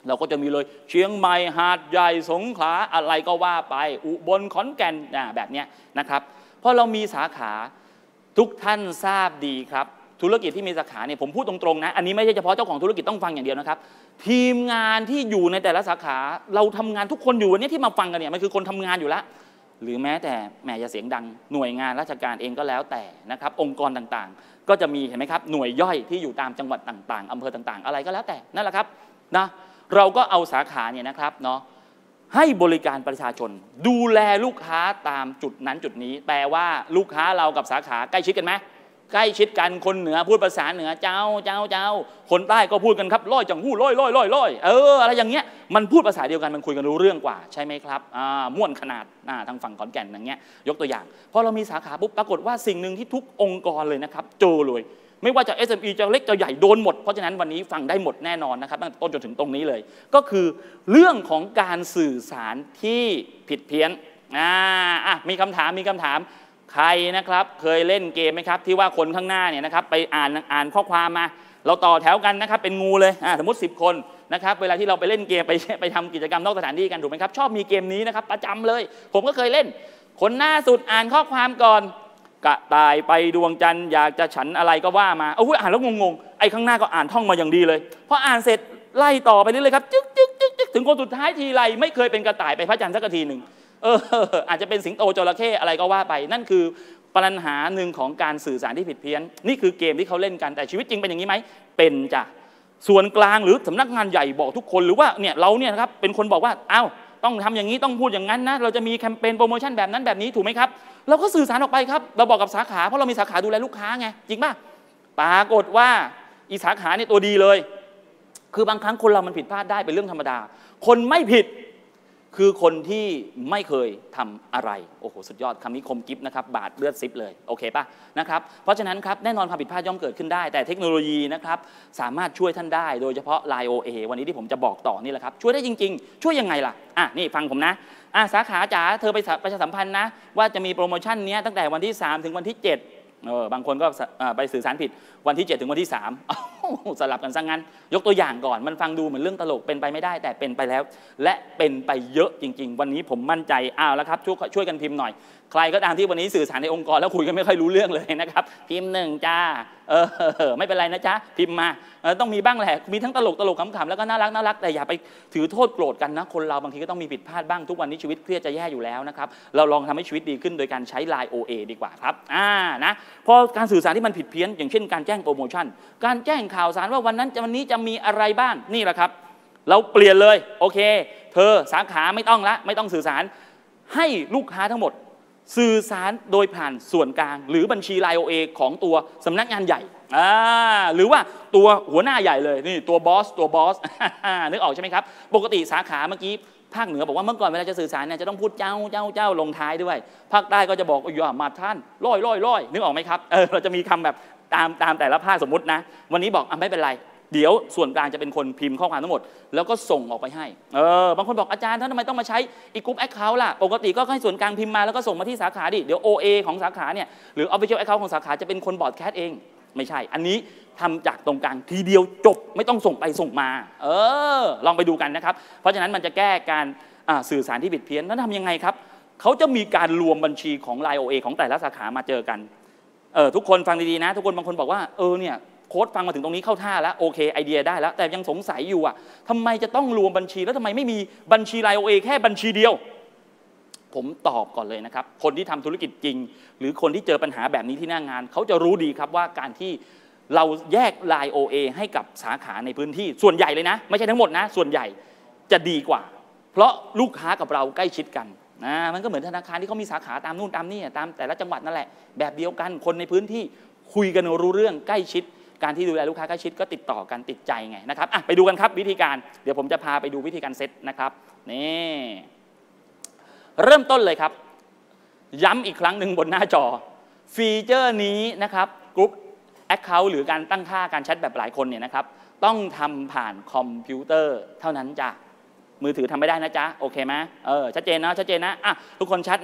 เราก็จะมีเลยเชียงใหม่หาดใหญ่สงขลาอะไรก็ว่าไปอุบลขอนแก่นแบบนี้นะครับเพราะเรามีสาขาทุกท่านทราบดีครับธุรกิจที่มีสาขาเนี่ยผมพูดตรงๆนะอันนี้ไม่ใช่เฉพาะเจ้าของธุรกิจต้องฟังอย่างเดียวนะครับทีมงานที่อยู่ในแต่ละสาขาเราทำงานทุกคนอยู่วันนี้ที่มาฟังกันเนี่ยมันคือคนทำงานอยู่แล้วหรือแม้แต่แหมอย่าเสียงดังหน่วยงานราชการเองก็แล้วแต่นะครับองค์กรต่างๆก็จะมีเห็นไหมครับหน่วยย่อยที่อยู่ตามจังหวัดต่างๆอำเภอต่างๆอะไรก็แล้วแต่นั่นแหละครับนะเราก็เอาสาขาเนี่ยนะครับเนาะให้บริการประชาชนดูแลลูกค้าตามจุดนั้นจุดนี้แปลว่าลูกค้าเรากับสาขาใกล้ชิดกันไหมใกล้ชิดกันคนเหนือพูดภาษาเหนือเจ้าเจ้าเจ้าคนใต้ก็พูดกันครับร้อยจังหู้ร้อยร้อยร้อยร้อยเอออะไรอย่างเงี้ยมันพูดภาษาเดียวกันมันคุยกันรู้เรื่องกว่าใช่ไหมครับอ่าม่วนขนาดอ่าทางฝั่งขอนแก่นอย่างเงี้ยยกตัวอย่างพอเรามีสาขาปุ๊บปรากฏว่าสิ่งหนึ่งที่ทุกองค์กรเลยนะครับเจอเลยไม่ว่าจะ เอส เอ็ม อี จะเล็กจะใหญ่โดนหมดเพราะฉะนั้นวันนี้ฟังได้หมดแน่นอนนะครับตั้งแต่ต้นจนถึงตรงนี้เลยก็คือเรื่องของการสื่อสารที่ผิดเพี้ยนอ่าอ่ะมีคำถามมีคำถามใครนะครับเคยเล่นเกมไหมครับที่ว่าคนข้างหน้าเนี่ยนะครับไปอ่านอ่านข้อความมาเราต่อแถวกันนะครับเป็นงูเลยอ่าสมมติสิบคนนะครับเวลาที่เราไปเล่นเกมไปไปทำกิจกรรมนอกสถานที่กันถูกไหมครับชอบมีเกมนี้นะครับประจำเลยผมก็เคยเล่นคนหน้าสุดอ่านข้อความก่อนกระต่ายไปดวงจันทร์อยากจะฉันอะไรก็ว่ามาเอาอ่านแล้วงงๆไอ้ข้างหน้าก็อ่านท่องมาอย่างดีเลยพออ่านเสร็จไล่ต่อไปเรื่อยๆครับจึ๊กจึ๊กจึ๊กจึ๊กถึงคนสุดท้ายทีไรไม่เคยเป็นกระต่ายไปพระจันทร์สักทีหนึ่งเอออาจจะเป็นสิงโตจระเข้อะไรก็ว่าไปนั่นคือปัญหาหนึ่งของการสื่อสารที่ผิดเพี้ยนนี่คือเกมที่เขาเล่นกันแต่ชีวิตจริงเป็นอย่างนี้ไหมเป็นจ้ะส่วนกลางหรือสำนักงานใหญ่บอกทุกคนหรือว่าเนี่ยเราเนี่ยนะครับเป็นคนบอกว่าอ้าวต้องทำอย่างนี้ต้องพูดอย่างนั้นนะเราจะมีแคมเปญโปรโมชั่นแบบนั้นแบบนี้ถูกไหมครับเราก็สื่อสารออกไปครับเราบอกกับสาขาเพราะเรามีสาขาดูแลลูกค้าไงจริงป่ะปรากฏว่าอีสาขาเนี่ยตัวดีเลยคือบางครั้งคนเรามันผิดพลาดได้เป็นเรื่องธรรมดาคนไม่ผิดคือคนที่ไม่เคยทำอะไรโอ้โหสุดยอดคำนี้คมกิฟนะครับบาดเลือดซิปเลยโอเคป่ะนะครับเพราะฉะนั้นครับแน่นอนความผิดพลาดย่อมเกิดขึ้นได้แต่เทคโนโลยีนะครับสามารถช่วยท่านได้โดยเฉพาะ ไลน์ โอ เอ วันนี้ที่ผมจะบอกต่อนี่แหละครับช่วยได้จริงๆช่วยยังไงล่ะอ่ะนี่ฟังผมนะอ่ะสาขาจ๋าเธอไปประชาสัมพันธ์นะว่าจะมีโปรโมชั่นนี้ตั้งแต่วันที่สามถึงวันที่เจ็ดเออบางคนก็ไปสื่อสารผิดวันที่เจ็ดถึงวันที่สามสลับกันซะงั้นยกตัวอย่างก่อนมันฟังดูเหมือนเรื่องตลกเป็นไปไม่ได้แต่เป็นไปแล้วและเป็นไปเยอะจริงๆวันนี้ผมมั่นใจอ้าวแล้วครับช่วยช่วยกันพิมพ์หน่อยใครก็ตามที่วันนี้สื่อสารในองค์กรแล้วคุยกันไม่ค่อยรู้เรื่องเลยนะครับพิมพ์หนึ่งจ้าเออไม่เป็นไรนะจ๊ะพิมพ์มาต้องมีบ้างแหละมีทั้งตลกตลกขำๆแล้วก็น่ารักน่ารักแต่อย่าไปถือโทษโกรธกันนะคนเราบางทีก็ต้องมีผิดพลาดบ้างทุกวันนี้ชีวิตเครียดจะแย่อยู่แล้วนะครับเราลองทำให้ชีวิตดีขึ้นโดยการใช้ ไลน์ โอ เอ ดีกว่าครับอ่านะพอการสื่อสารที่มันผิดเพี้ยนอย่างเช่นการแจ้งโปรโมชั่นการแจ้งข่าวสารว่าวันนั้นวันนี้จะมีอะไรบ้างนี่แหละครับเราเปลี่ยนเลยโอเคเธอสาขาไม่ต้องละไม่ต้องสื่อสารให้ลูกค้าทั้งหมดสื่อสารโดยผ่านส่วนกลางหรือบัญชี ไลน์ โอ เอ ของตัวสำนักงานใหญ่อ่าหรือว่าตัวหัวหน้าใหญ่เลยนี่ตัวบอสตัวบอส นึกออกใช่ไหมครับปกติสาขาเมื่อกี้ภาคเหนือบอกว่าเมื่อก่อนเวลาจะสื่อสารเนี่ยจะต้องพูดเจ้าเจ้าเจ้าลงท้ายด้วยภาคใต้ก็จะบอกอย่ามาท่านร้อยร้อยร้อยนึกออกไหมครับเออเราจะมีคำแบบตามตามแต่ละภาคสมมุตินะวันนี้บอกอ่ะไม่เป็นไรเดี๋ยวส่วนกลางจะเป็นคนพิมพ์ข้อความทั้งหมดแล้วก็ส่งออกไปให้เออบางคนบอกอาจารย์ท่านทำไมต้องมาใช้อีกรุ๊ปแอคเคาท์ล่ะปกติก็ให้ส่วนกลางพิมพ์มาแล้วก็ส่งมาที่สาขาดิเดี๋ยว โอ เอ ของสาขาเนี่ยหรือ Official Account ของสาขาจะเป็นคนบอร์ดแคสเองไม่ใช่อันนี้ทำจากตรงกลางทีเดียวจบไม่ต้องส่งไปส่งมาเออลองไปดูกันนะครับเพราะฉะนั้นมันจะแก้การสื่อสารที่ผิดเพี้ยนแล้วทำยังไงครับเขาจะมีการรวมบัญชีของ ไลน์ โอ เอ ของแต่ละสาขามาเจอกันเออทุกคนฟังดีๆนะทุกคนบางคนบอกว่าเออเนี่ยโค้ดฟังมาถึงตรงนี้เข้าท่าแล้วโอเคไอเดียได้แล้วแต่ยังสงสัยอยู่อ่ะทำไมจะต้องรวมบัญชีแล้วทำไมไม่มีบัญชี ไลน์ โอ เอ แค่บัญชีเดียวผมตอบก่อนเลยนะครับคนที่ทำธุรกิจจริงหรือคนที่เจอปัญหาแบบนี้ที่หน้างานเขาจะรู้ดีครับว่าการที่เราแยก ไลน์ โอ เอ ให้กับสาขาในพื้นที่ส่วนใหญ่เลยนะไม่ใช่ทั้งหมดนะส่วนใหญ่จะดีกว่าเพราะลูกค้ากับเราใกล้ชิดกันนะมันก็เหมือนธนาคารที่เขามีสาขาตามนู่นตามนี่ตามแต่ละจังหวัดนั่นแหละแบบเดียวกันคนในพื้นที่คุยกันรู้เรื่องใกล้ชิดการที่ดูแลลูกค้าใกล้ชิดก็ติดต่อกันติดใจไงนะครับอ่ะไปดูกันครับวิธีการเดี๋ยวผมจะพาไปดูวิธีการเซตนะครับนี่เริ่มต้นเลยครับย้ำอีกครั้งหนึ่งบนหน้าจอฟีเจอร์นี้นะครับกรุ๊ปแอคเคาท์หรือการตั้งค่าการแชทแบบหลายคนเนี่ยนะครับต้องทำผ่านคอมพิวเตอร์เท่านั้นจ้ะมือถือทำไม่ได้นะจ๊ะโอเคไหมเออชัดเจนนะชัดเจนนะอ่ะทุกคนชัดนะ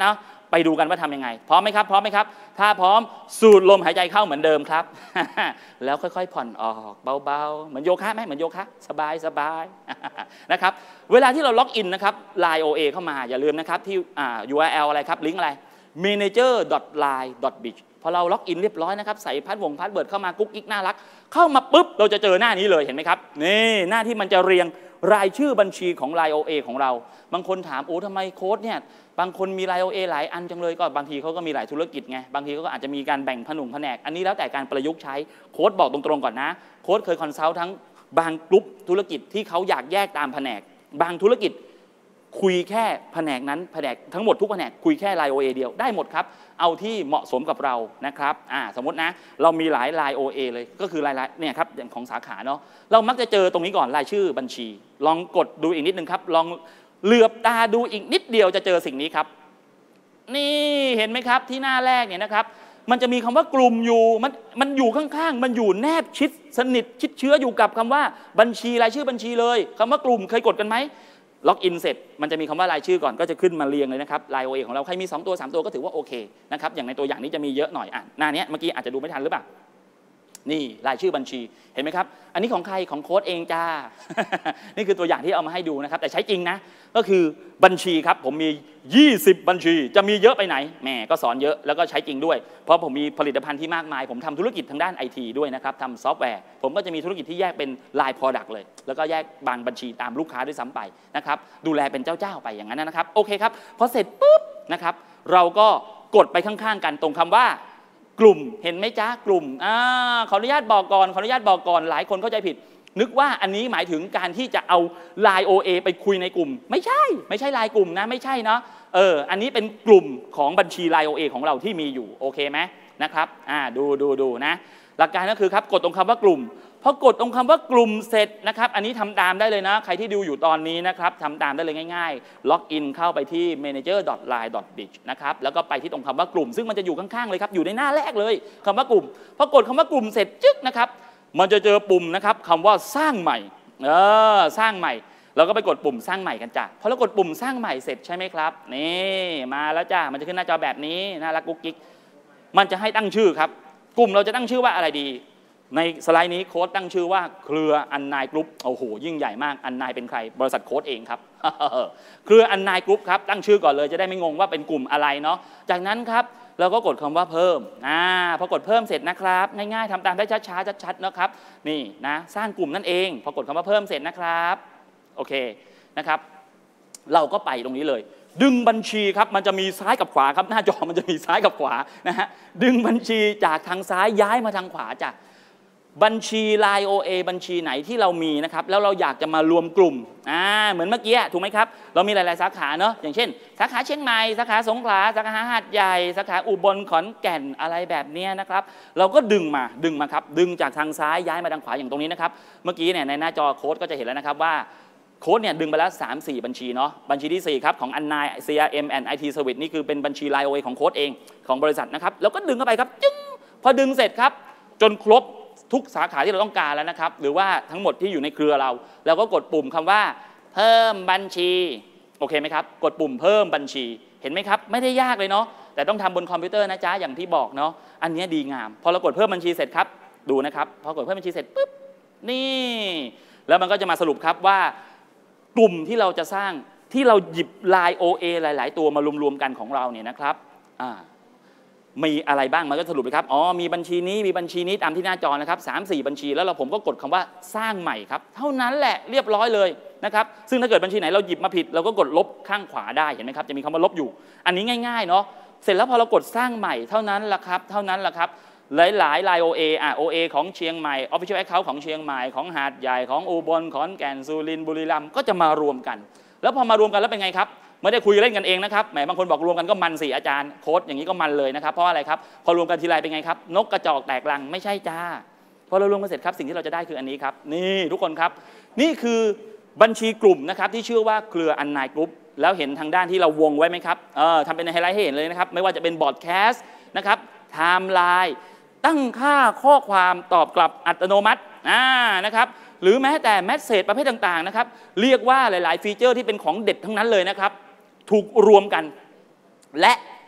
ไปดูกันว่าทำยังไงพร้อมไหมครับพร้อมไหมครับถ้าพร้อมสูดลมหายใจเข้าเหมือนเดิมครับ แล้วค่อยๆผ่อนออกเบาๆเหมือนโยคะไหมเหมือนโยคะสบายสบาย นะครับเวลาที่เราล็อกอินนะครับ ไลน์ โอ เอ เข้ามาอย่าลืมนะครับที่อ่า ยู อาร์ แอล อะไรครับลิงก์อะไร เมเนเจอร์ ดอท ไลน์ ดอท บิช พอเราล็อกอินเรียบร้อยนะครับใส่พาสวงพาสเวิร์ดเข้ามากุ๊กกิ๊กน่ารักเข้ามาปุ๊บเราจะเจอหน้านี้เลยเห็นไหมครับนี่หน้าที่มันจะเรียงรายชื่อบัญชีของ ไลน์ โอ เอ ของเราบางคนถามโอ้ทำไมโค้ดเนี่ยบางคนมี ไลน์ โอ เอ หลายอันจังเลยก็บางทีเขาก็มีหลายธุรกิจไงบางทีเขาก็อาจจะมีการแบ่งผนุงแผนกอันนี้แล้วแต่การประยุกต์ใช้โค้ดบอกตรงๆก่อนนะโค้ดเคยคอนซัลท์ทั้งบางกลุ่มธุรกิจที่เขาอยากแยกตามแผนกบางธุรกิจคุยแค่แผนกนั้นแผนกทั้งหมดทุกแผนกคุยแค่ ไลน์ โอ เอ เดียวได้หมดครับเอาที่เหมาะสมกับเรานะครับอ่าสมมตินะเรามีหลาย ไลน์ โอ เอ เลยก็คือรายเนี่ยครับอย่างของสาขาเนาะเรามักจะเจอตรงนี้ก่อนรายชื่อบัญชีลองกดดูอีกนิดนึงครับลองเหลือบตาดูอีกนิดเดียวจะเจอสิ่งนี้ครับนี่เห็นไหมครับที่หน้าแรกเนี่ยนะครับมันจะมีคำว่ากลุ่มอยู่มันมันอยู่ข้างๆมันอยู่แนบชิดสนิทชิดเชื้ออยู่กับคำว่าบัญชีรายชื่อบัญชีเลยคำว่ากลุ่มเคยกดกันไหมล็อกอินเสร็จมันจะมีคำว่ารายชื่อก่อนก็จะขึ้นมาเรียงเลยนะครับ ไลน์ โอ เอ ของเราใครมีสองตัวสามตัวก็ถือว่าโอเคนะครับอย่างในตัวอย่างนี้จะมีเยอะหน่อยอ่ะหน้านี้เมื่อกี้อาจจะดูไม่ทันหรือเปล่านี่รายชื่อบัญชีเห็นไหมครับอันนี้ของใครของโค้ดเองจ้า นี่คือตัวอย่างที่เอามาให้ดูนะครับแต่ใช้จริงนะก็คือบัญชีครับผมมียี่สิบบัญชีจะมีเยอะไปไหนแหมก็สอนเยอะแล้วก็ใช้จริงด้วยเพราะผมมีผลิตภัณฑ์ที่มากมายผมทำธุรกิจทางด้าน ไอ ที ด้วยนะครับทำซอฟต์แวร์ผมก็จะมีธุรกิจที่แยกเป็น ไลน์ Product เลยแล้วก็แยกบางบัญชีตามลูกค้าด้วยซ้ำไปนะครับดูแลเป็นเจ้าๆไปอย่างนั้นนะครับโอเคครับพอเสร็จปุ๊บนะครับเราก็กดไปข้างๆกันตรงคำว่ากลุ่มเห็นไหมจ๊ะกลุ่มอ่าขออนุญาตบอกก่อนขออนุญาตบอกก่อนหลายคนเข้าใจผิดนึกว่าอันนี้หมายถึงการที่จะเอา ไลน์ โอ เอ ไปคุยในกลุ่มไม่ใช่ไม่ใช่ไลน์กลุ่มนะไม่ใช่เนาะเอออันนี้เป็นกลุ่มของบัญชี ไลน์ โอ เอ ของเราที่มีอยู่โอเคไหมนะครับอ่าดูดูดูนะหลักการก็คือครับกดตรงคำว่ากลุ่มพอกดตรงคำว่ากลุ่มเสร็จนะครับอันนี้ทำตามได้เลยนะใครที่ดูอยู่ตอนนี้นะครับทำตามได้เลยง่ายๆล็อกอินเข้าไปที่ เมเนเจอร์ ดอท ไลน์ ดอท บิช นะครับแล้วก็ไปที่ตรงคำว่ากลุ่มซึ่งมันจะอยู่ข้างๆเลยครับอยู่ในหน้าแรกเลยคำว่ากลุ่มพอกดคำว่ากลุ่มเสร็จจึ๊กนะครับมันจะเจอปุ่มนะครับคำว่าสร้างใหม่เออสร้างใหม่เราก็ไปกดปุ่มสร้างใหม่กันจ้ะพอเรากดปุ่มสร้างใหม่เสร็จใช่ไหมครับนี่มาแล้วจ้ะมันจะขึ้นหน้าจอแบบนี้น่ารักกุ๊กกิ๊กมันจะให้ตั้งชื่อครับกลุ่มเราจะตั้งชื่อว่าอะไรดีในสไลด์นี้โค้ดตั้งชื่อว่าเครืออันนายกรุ๊ปโอ้โหยิ่งใหญ่มากอันนายเป็นใครบริษัทโค้ดเองครับ เครืออันนายกรุ๊ปครับตั้งชื่อก่อนเลยจะได้ไม่งงว่าเป็นกลุ่มอะไรเนาะจากนั้นครับเราก็กดคำว่าเพิ่มอ่าพอกดเพิ่มเสร็จนะครับง่ายๆทำตามได้ช้าๆชัดๆนะครับนี่นะสร้างกลุ่มนั่นเองพอกดคำว่าเพิ่มเสร็จนะครับโอเคนะครับเราก็ไปตรงนี้เลยดึงบัญชีครับมันจะมีซ้ายกับขวาครับหน้าจอมันจะมีซ้ายกับขวานะฮะดึงบัญชีจากทางซ้ายย้ายมาทางขวาจ้ะบัญชี ไลน์ โอ เอ บัญชีไหนที่เรามีนะครับแล้วเราอยากจะมารวมกลุ่มอ่าเหมือนเมื่อกี้ถูกไหมครับเรามีหลายๆสาขาเนาะอย่างเช่นสาขาเชียงใหม่สาขาสงขลาสาขาหาดใหญ่สาขาอุบลขอนแก่นอะไรแบบนี้นะครับเราก็ดึงมาดึงมาครับดึงจากทางซ้ายย้ายมาทางขวาอย่างตรงนี้นะครับเมื่อกี้เนี่ยในหน้าจอโค้ดก็จะเห็นแล้วนะครับว่าโค้ดเนี่ยดึงไปแล้ว สามสี่ บัญชีเนาะบัญชีที่สี่ครับของอันนาย ซี อาร์ เอ็ม and ไอ ที Service นี่คือเป็นบัญชี ไลน์ โอ เอ ของโค้ดเองของบริษัทนะครับแล้วก็ดึงเข้าไปครับจึ้งพอดึงเสร็จครับจนครบทุกสาขาที่เราต้องการแล้วนะครับหรือว่าทั้งหมดที่อยู่ในเครือเราเราก็กดปุ่มคำว่าเพิ่มบัญชีโอเคไหมครับกดปุ่มเพิ่มบัญชีเห็นไหมครับไม่ได้ยากเลยเนาะแต่ต้องทำบนคอมพิวเตอร์นะจ๊ะอย่างที่บอกเนาะอันนี้ดีงามพอเรากดเพิ่มบัญชีเสร็จครับดูนะครับพอกดเพิ่มบัญชีเสร็จปุ๊บนี่แล้วมันก็จะมาสรุปครับว่ากลุ่มที่เราจะสร้างที่เราหยิบ ไลน์ โอ เอ หลายๆตัวมารวมๆกันของเราเนี่ยนะครับอ่ามีอะไรบ้างมันก็สรุปเลยครับอ๋อมีบัญชีนี้มีบัญชีนี้ตามที่หน้าจอนะครับสามสี่บัญชีแล้วเราผมก็กดคำว่าสร้างใหม่ครับเท่านั้นแหละเรียบร้อยเลยนะครับซึ่งถ้าเกิดบัญชีไหนเราหยิบมาผิดเราก็กดลบข้างขวาได้เห็นไหมครับจะมีคำว่าลบอยู่อันนี้ง่ายๆเนาะเสร็จแล้วพอเรากดสร้างใหม่เท่านั้นแหละครับเท่านั้นแหละครับหลายๆ ไลน์ โอ เอ อ่ะ โอ เอ ของเชียงใหม่ Official Account ของเชียงใหม่ของหาดใหญ่ของอุบลขอนแก่นสุรินทร์บุรีรัมย์ก็จะมารวมกันแล้วพอมารวมกันแล้วเป็นไงครับไม่ได้คุยเล่นกันเองนะครับแหมบางคนบอกรวมกันก็มันสิอาจารย์โค้ดอย่างนี้ก็มันเลยนะครับเพราะอะไรครับพอรวมกันทีไรเป็นไงครับนกกระจอกแตกรังไม่ใช่จ้าพอเรารวมกันเสร็จครับสิ่งที่เราจะได้คืออันนี้ครับนี่ทุกคนครับนี่คือบัญชีกลุ่มนะครับที่ชื่อว่าเครืออันนายกรุ๊ปแล้วเห็นทางด้านที่เราวงไว้ไหมครับเออทำเป็นไฮไลท์ให้เห็นเลยนะครับไม่ว่าจะเป็นบอร์ดแคสต์นะครับไทม์ไลน์ตั้งค่าข้อความตอบกลับอัตโนมัติอ่านะครับหรือแม้แต่แมสเสจประเภทต่างๆนะครับเรียกว่าหลายๆฟีเจอร์ที่เป็นของเด็ดทั้งนั้นเลยนะครับถูกรวมกันและ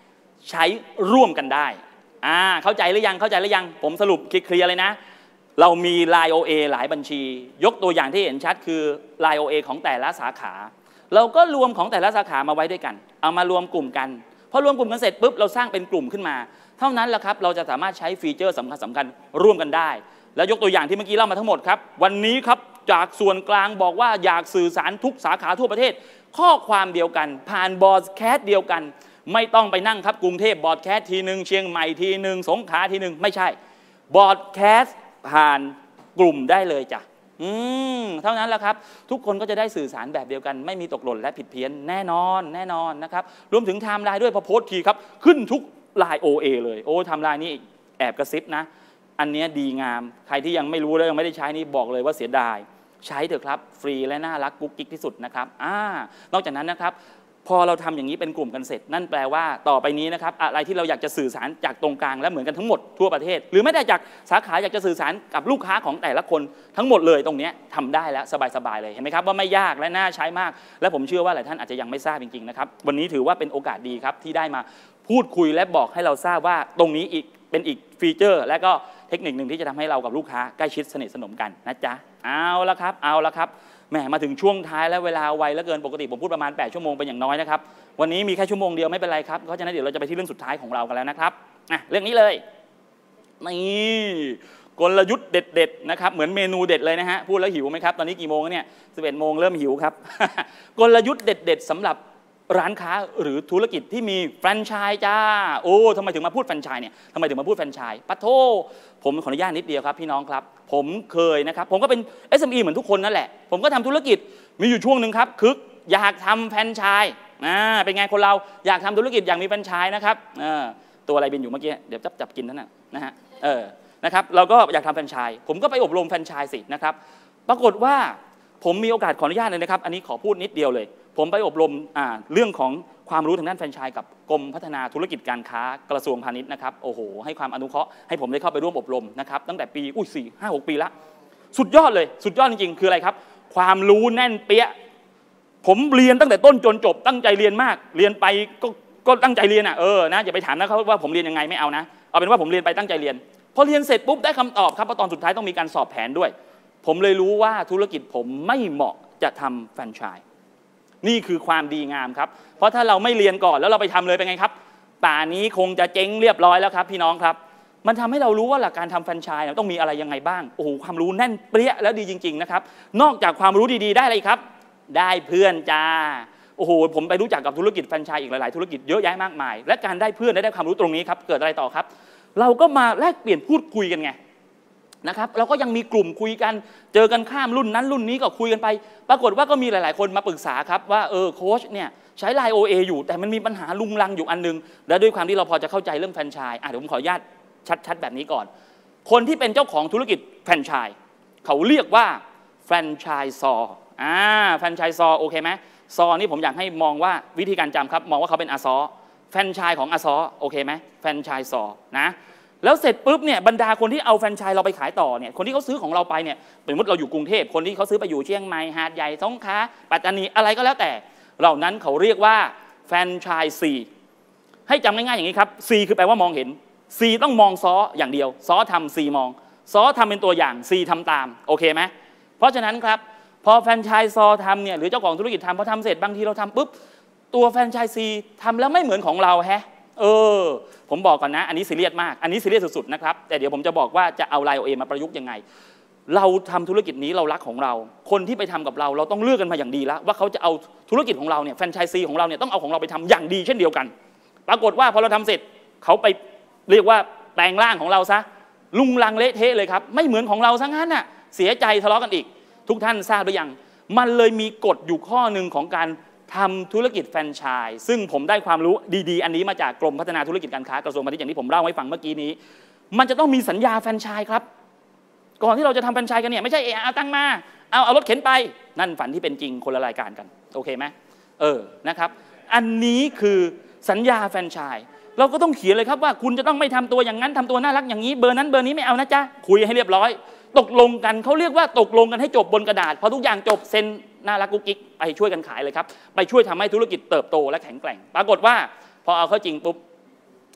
ใช้ร่วมกันได้อ่าเข้าใจหรือยังเข้าใจหรือยังผมสรุปเคลียร์เลยนะเรามี ไลน์ โอ เอ หลายบัญชียกตัวอย่างที่เห็นชัดคือ ไลน์ โอ เอ ของแต่ละสาขาเราก็รวมของแต่ละสาขามาไว้ด้วยกันเอามารวมกลุ่มกันพอรวมกลุ่มกันเสร็จปุ๊บเราสร้างเป็นกลุ่มขึ้นมาเท่านั้นแหละครับเราจะสามารถใช้ฟีเจอร์สำคัญสำคัญร่วมกันได้แล้วยกตัวอย่างที่เมื่อกี้เล่ามาทั้งหมดครับวันนี้ครับจากส่วนกลางบอกว่าอยากสื่อสารทุกสาขาทั่วประเทศข้อความเดียวกันผ่านบอดแคสต์เดียวกันไม่ต้องไปนั่งครับกรุงเทพบอดแคสต์ทีหนึ่งเชียงใหม่ทีหนึ่งสงขลาทีหนึ่งไม่ใช่บอดแคสต์ผ่านกลุ่มได้เลยจ้ะอืมเท่านั้นแหละครับทุกคนก็จะได้สื่อสารแบบเดียวกันไม่มีตกหล่นและผิดเพี้ยนแน่นอนแน่นอนนะครับรวมถึงไทม์ไลน์ด้วยพอโพสต์ทีครับขึ้นทุกไลน์ โอ เอ เลยโอ้ไทม์ไลน์นี่แอบกระซิบนะอันนี้ดีงามใครที่ยังไม่รู้และยังไม่ได้ใช้นี่บอกเลยว่าเสียดายใช้เถอะครับฟรีและน่ารักกุ๊กกิ๊กที่สุดนะครับอ่านอกจากนั้นนะครับพอเราทำอย่างนี้เป็นกลุ่มกันเสร็จนั่นแปลว่าต่อไปนี้นะครับอะไรที่เราอยากจะสื่อสารจากตรงกลางและเหมือนกันทั้งหมดทั่วประเทศหรือไม่ได้จากสาขาอยากจะสื่อสารกับลูกค้าของแต่ละคนทั้งหมดเลยตรงนี้ทำได้แล้วสบายๆเลยเห็นไหมครับว่าไม่ยากและน่าใช้มากและผมเชื่อว่าหลายท่านอาจจะยังไม่ทราบจริงๆนะครับวันนี้ถือว่าเป็นโอกาสดีครับที่ได้มาพูดคุยและบอกให้เราทราบว่าตรงนี้อีกเป็นอีกฟีเจอร์และก็เทคนิคหนึ่งที่จะทำให้เรากับลูกค้าใกล้ชิดสนิทสนมกันนะจ๊ะเอาละครับเอาละครับแหมมาถึงช่วงท้ายแล้วเวลาไวเหลือเกินปกติผมพูดประมาณแปดชั่วโมงเป็นอย่างน้อยนะครับวันนี้มีแค่ชั่วโมงเดียวไม่เป็นไรครับเพราะฉะนั้นเดี๋ยวเราจะไปที่เรื่องสุดท้ายของเรากันแล้วนะครับอ่ะเรื่องนี้เลยนี่กลยุทธ์เด็ดๆนะครับเหมือนเมนูเด็ดเลยนะฮะพูดแล้วหิวไหมครับตอนนี้กี่โมงแล้วเนี่ยสิบเอ็ดโมงเริ่มหิวครับ กลยุทธ์เด็ดๆสำหรับร้านค้าหรือธุรกิจที่มีแฟรนไชส์จ้าโอ้ทำไมถึงมาพูดแฟรนไชส์เนี่ยทำไมถึงมาพูดแฟรนไชส์ปะโทผมขออนุญาตนิดเดียวครับพี่น้องครับผมเคยนะครับผมก็เป็น เอส เอ็ม อี เหมือนทุกคนนั่นแหละผมก็ทำธุรกิจมีอยู่ช่วงหนึ่งครับคึกอยากทำแฟรนไชส์อ่าเป็นไงคนเราอยากทำธุรกิจอยากมีแฟรนไชส์นะครับอ่าตัวอะไรบินอยู่เมื่อกี้เดี๋ยวจับจับกินนั่นน่ะนะฮะเออนะครับเราก็อยากทำแฟรนไชส์ผมก็ไปอบรมแฟรนไชส์สินะครับปรากฏว่าผมมีโอกาสขออนุญาตเลยนะครับอันนี้ขอพูดนิดเดียวเลยผมไปอบรมอ่าเรื่องของความรู้ทางด้านแฟรนไชส์กับกรมพัฒนาธุรกิจการค้ากระทรวงพาณิชย์นะครับโอ้โหให้ความอนุเคราะห์ให้ผมได้เข้าไปร่วมอบรมนะครับตั้งแต่ปีอุ้ยสี่ห้าหกปีละสุดยอดเลยสุดยอดจริงๆคืออะไรครับความรู้แน่นเปี้ยผมเรียนตั้งแต่ต้นจนจบตั้งใจเรียนมากเรียนไปก็ก็ตั้งใจเรียนอ่ะเออนะอย่าไปถามนะเขาว่าผมเรียนยังไงไม่เอานะเอาเป็นว่าผมเรียนไปตั้งใจเรียนพอเรียนเสร็จปุ๊บได้คำตอบครับเพราะตอนสุดท้ายต้องมีการสอบแผนด้วยผมเลยรู้ว่าธุรกิจผมไม่เหมาะจะทำแฟรนไชส์นี่คือความดีงามครับเพราะถ้าเราไม่เรียนก่อนแล้วเราไปทำเลยเป็นไงครับป่านี้คงจะเจ๊งเรียบร้อยแล้วครับพี่น้องครับมันทำให้เรารู้ว่าหลักการทำแฟรนไชส์ต้องมีอะไรยังไงบ้างโอ้โหความรู้แน่นเปรี้ยแล้วดีจริงๆนะครับนอกจากความรู้ดีๆได้อะไรครับได้เพื่อนจ้าโอ้โหผมไปรู้จักกับธุรกิจแฟรนไชส์อีกหลายๆธุรกิจเยอะแยะมากมายและการได้เพื่อนและได้ความรู้ตรงนี้ครับเกิดอะไรต่อครับเราก็มาแลกเปลี่ยนพูดคุยกันไงนะครับเราก็ยังมีกลุ่มคุยกันเจอกันข้ามรุ่นนั้นรุ่นนี้ก็คุยกันไปปรากฏว่าก็มีหลายๆคนมาปรึกษาครับว่าเออโค้ชเนี่ยใช้ ไลน์ โอ เอ อยู่แต่มันมีปัญหาลุงลังอยู่อันนึงและด้วยความที่เราพอจะเข้าใจเรื่องแฟรนไชส์อ่ะเดี๋ยวผมขออนุญาตชัดๆแบบนี้ก่อนคนที่เป็นเจ้าของธุรกิจแฟรนไชส์เขาเรียกว่าแฟรนไชส์ซออ่าแฟรนไชส์ซอโอเคไหมซอนี่ผมอยากให้มองว่าวิธีการจำครับมองว่าเขาเป็นอาซอแฟรนไชส์ของอาซอโอเคไหมแฟรนไชส์ซอนะแล้วเสร็จปุ๊บเนี่ยบรรดาคนที่เอาแฟรนไชส์เราไปขายต่อเนี่ยคนที่เขาซื้อของเราไปเนี่ยสมมติเราอยู่กรุงเทพคนที่เขาซื้อไปอยู่เชียงใหม่หาดใหญ่สงขลาปัตตานีอะไรก็แล้วแต่เหล่านั้นเขาเรียกว่าแฟรนไชส์ซีให้จำง่ายๆอย่างนี้ครับ C คือแปลว่ามองเห็น C ต้องมองซออย่างเดียวซอทำ C มองซอทำเป็นตัวอย่าง C ทำตามโอเคไหมเพราะฉะนั้นครับพอแฟรนไชส์ซอทำเนี่ยหรือเจ้าของธุรกิจทำพอทำเสร็จบางทีเราทำปุ๊บตัวแฟรนไชส์ซีทำแล้วไม่เหมือนของเราแฮะเออผมบอกก่อนนะอันนี้ซีเรียสมากอันนี้ซีเรียสสุดๆนะครับแต่เดี๋ยวผมจะบอกว่าจะเอา ไลน์ โอ เอ มาประยุกต์ยังไงเราทำธุรกิจนี้เรารักของเราคนที่ไปทำกับเราเราต้องเลือกกันมาอย่างดีแล้วว่าเขาจะเอาธุรกิจของเราเนี่ยแฟรนไชส์ซีของเราเนี่ยต้องเอาของเราไปทำอย่างดีเช่นเดียวกันปรากฏว่าพอเราทำเสร็จเขาไปเรียกว่าแปลงร่างของเราซะลุงลังเละเทะเลยครับไม่เหมือนของเราซะงั้นน่ะเสียใจทะเลาะกันอีกทุกท่านทราบหรือยังมันเลยมีกฎอยู่ข้อหนึ่งของการทำธุรกิจแฟรนไชส์ซึ่งผมได้ความรู้ดีๆอันนี้มาจากกรมพัฒนาธุรกิจการค้ากระทรวงพาณิชย์อย่างที่ผมเล่าให้ฟังเมื่อกี้นี้มันจะต้องมีสัญญาแฟรนไชส์ครับก่อนที่เราจะทำแฟรนไชส์กันเนี่ยไม่ใช่เอาตังมาเอาเอารถเข็นไปนั่นฝันที่เป็นจริงคนละรายการกันโอเคไหมเออนะครับอันนี้คือสัญญาแฟรนไชส์เราก็ต้องเขียนเลยครับว่าคุณจะต้องไม่ทำตัวอย่างนั้นทำตัวน่ารักอย่างนี้เบอร์นั้นเบอร์นี้ไม่เอานะจ๊ะคุยให้เรียบร้อยตกลงกันเขาเรียกว่าตกลงกันให้จบบนกระดาษพอทุกอย่างจบเซ็นน่ารักกุ๊กกิ๊กไปช่วยกันขายเลยครับไปช่วยทำให้ธุรกิจเติบโตและแข็งแกร่งปรากฏว่าพอเอาเข้าจริงปุ๊บ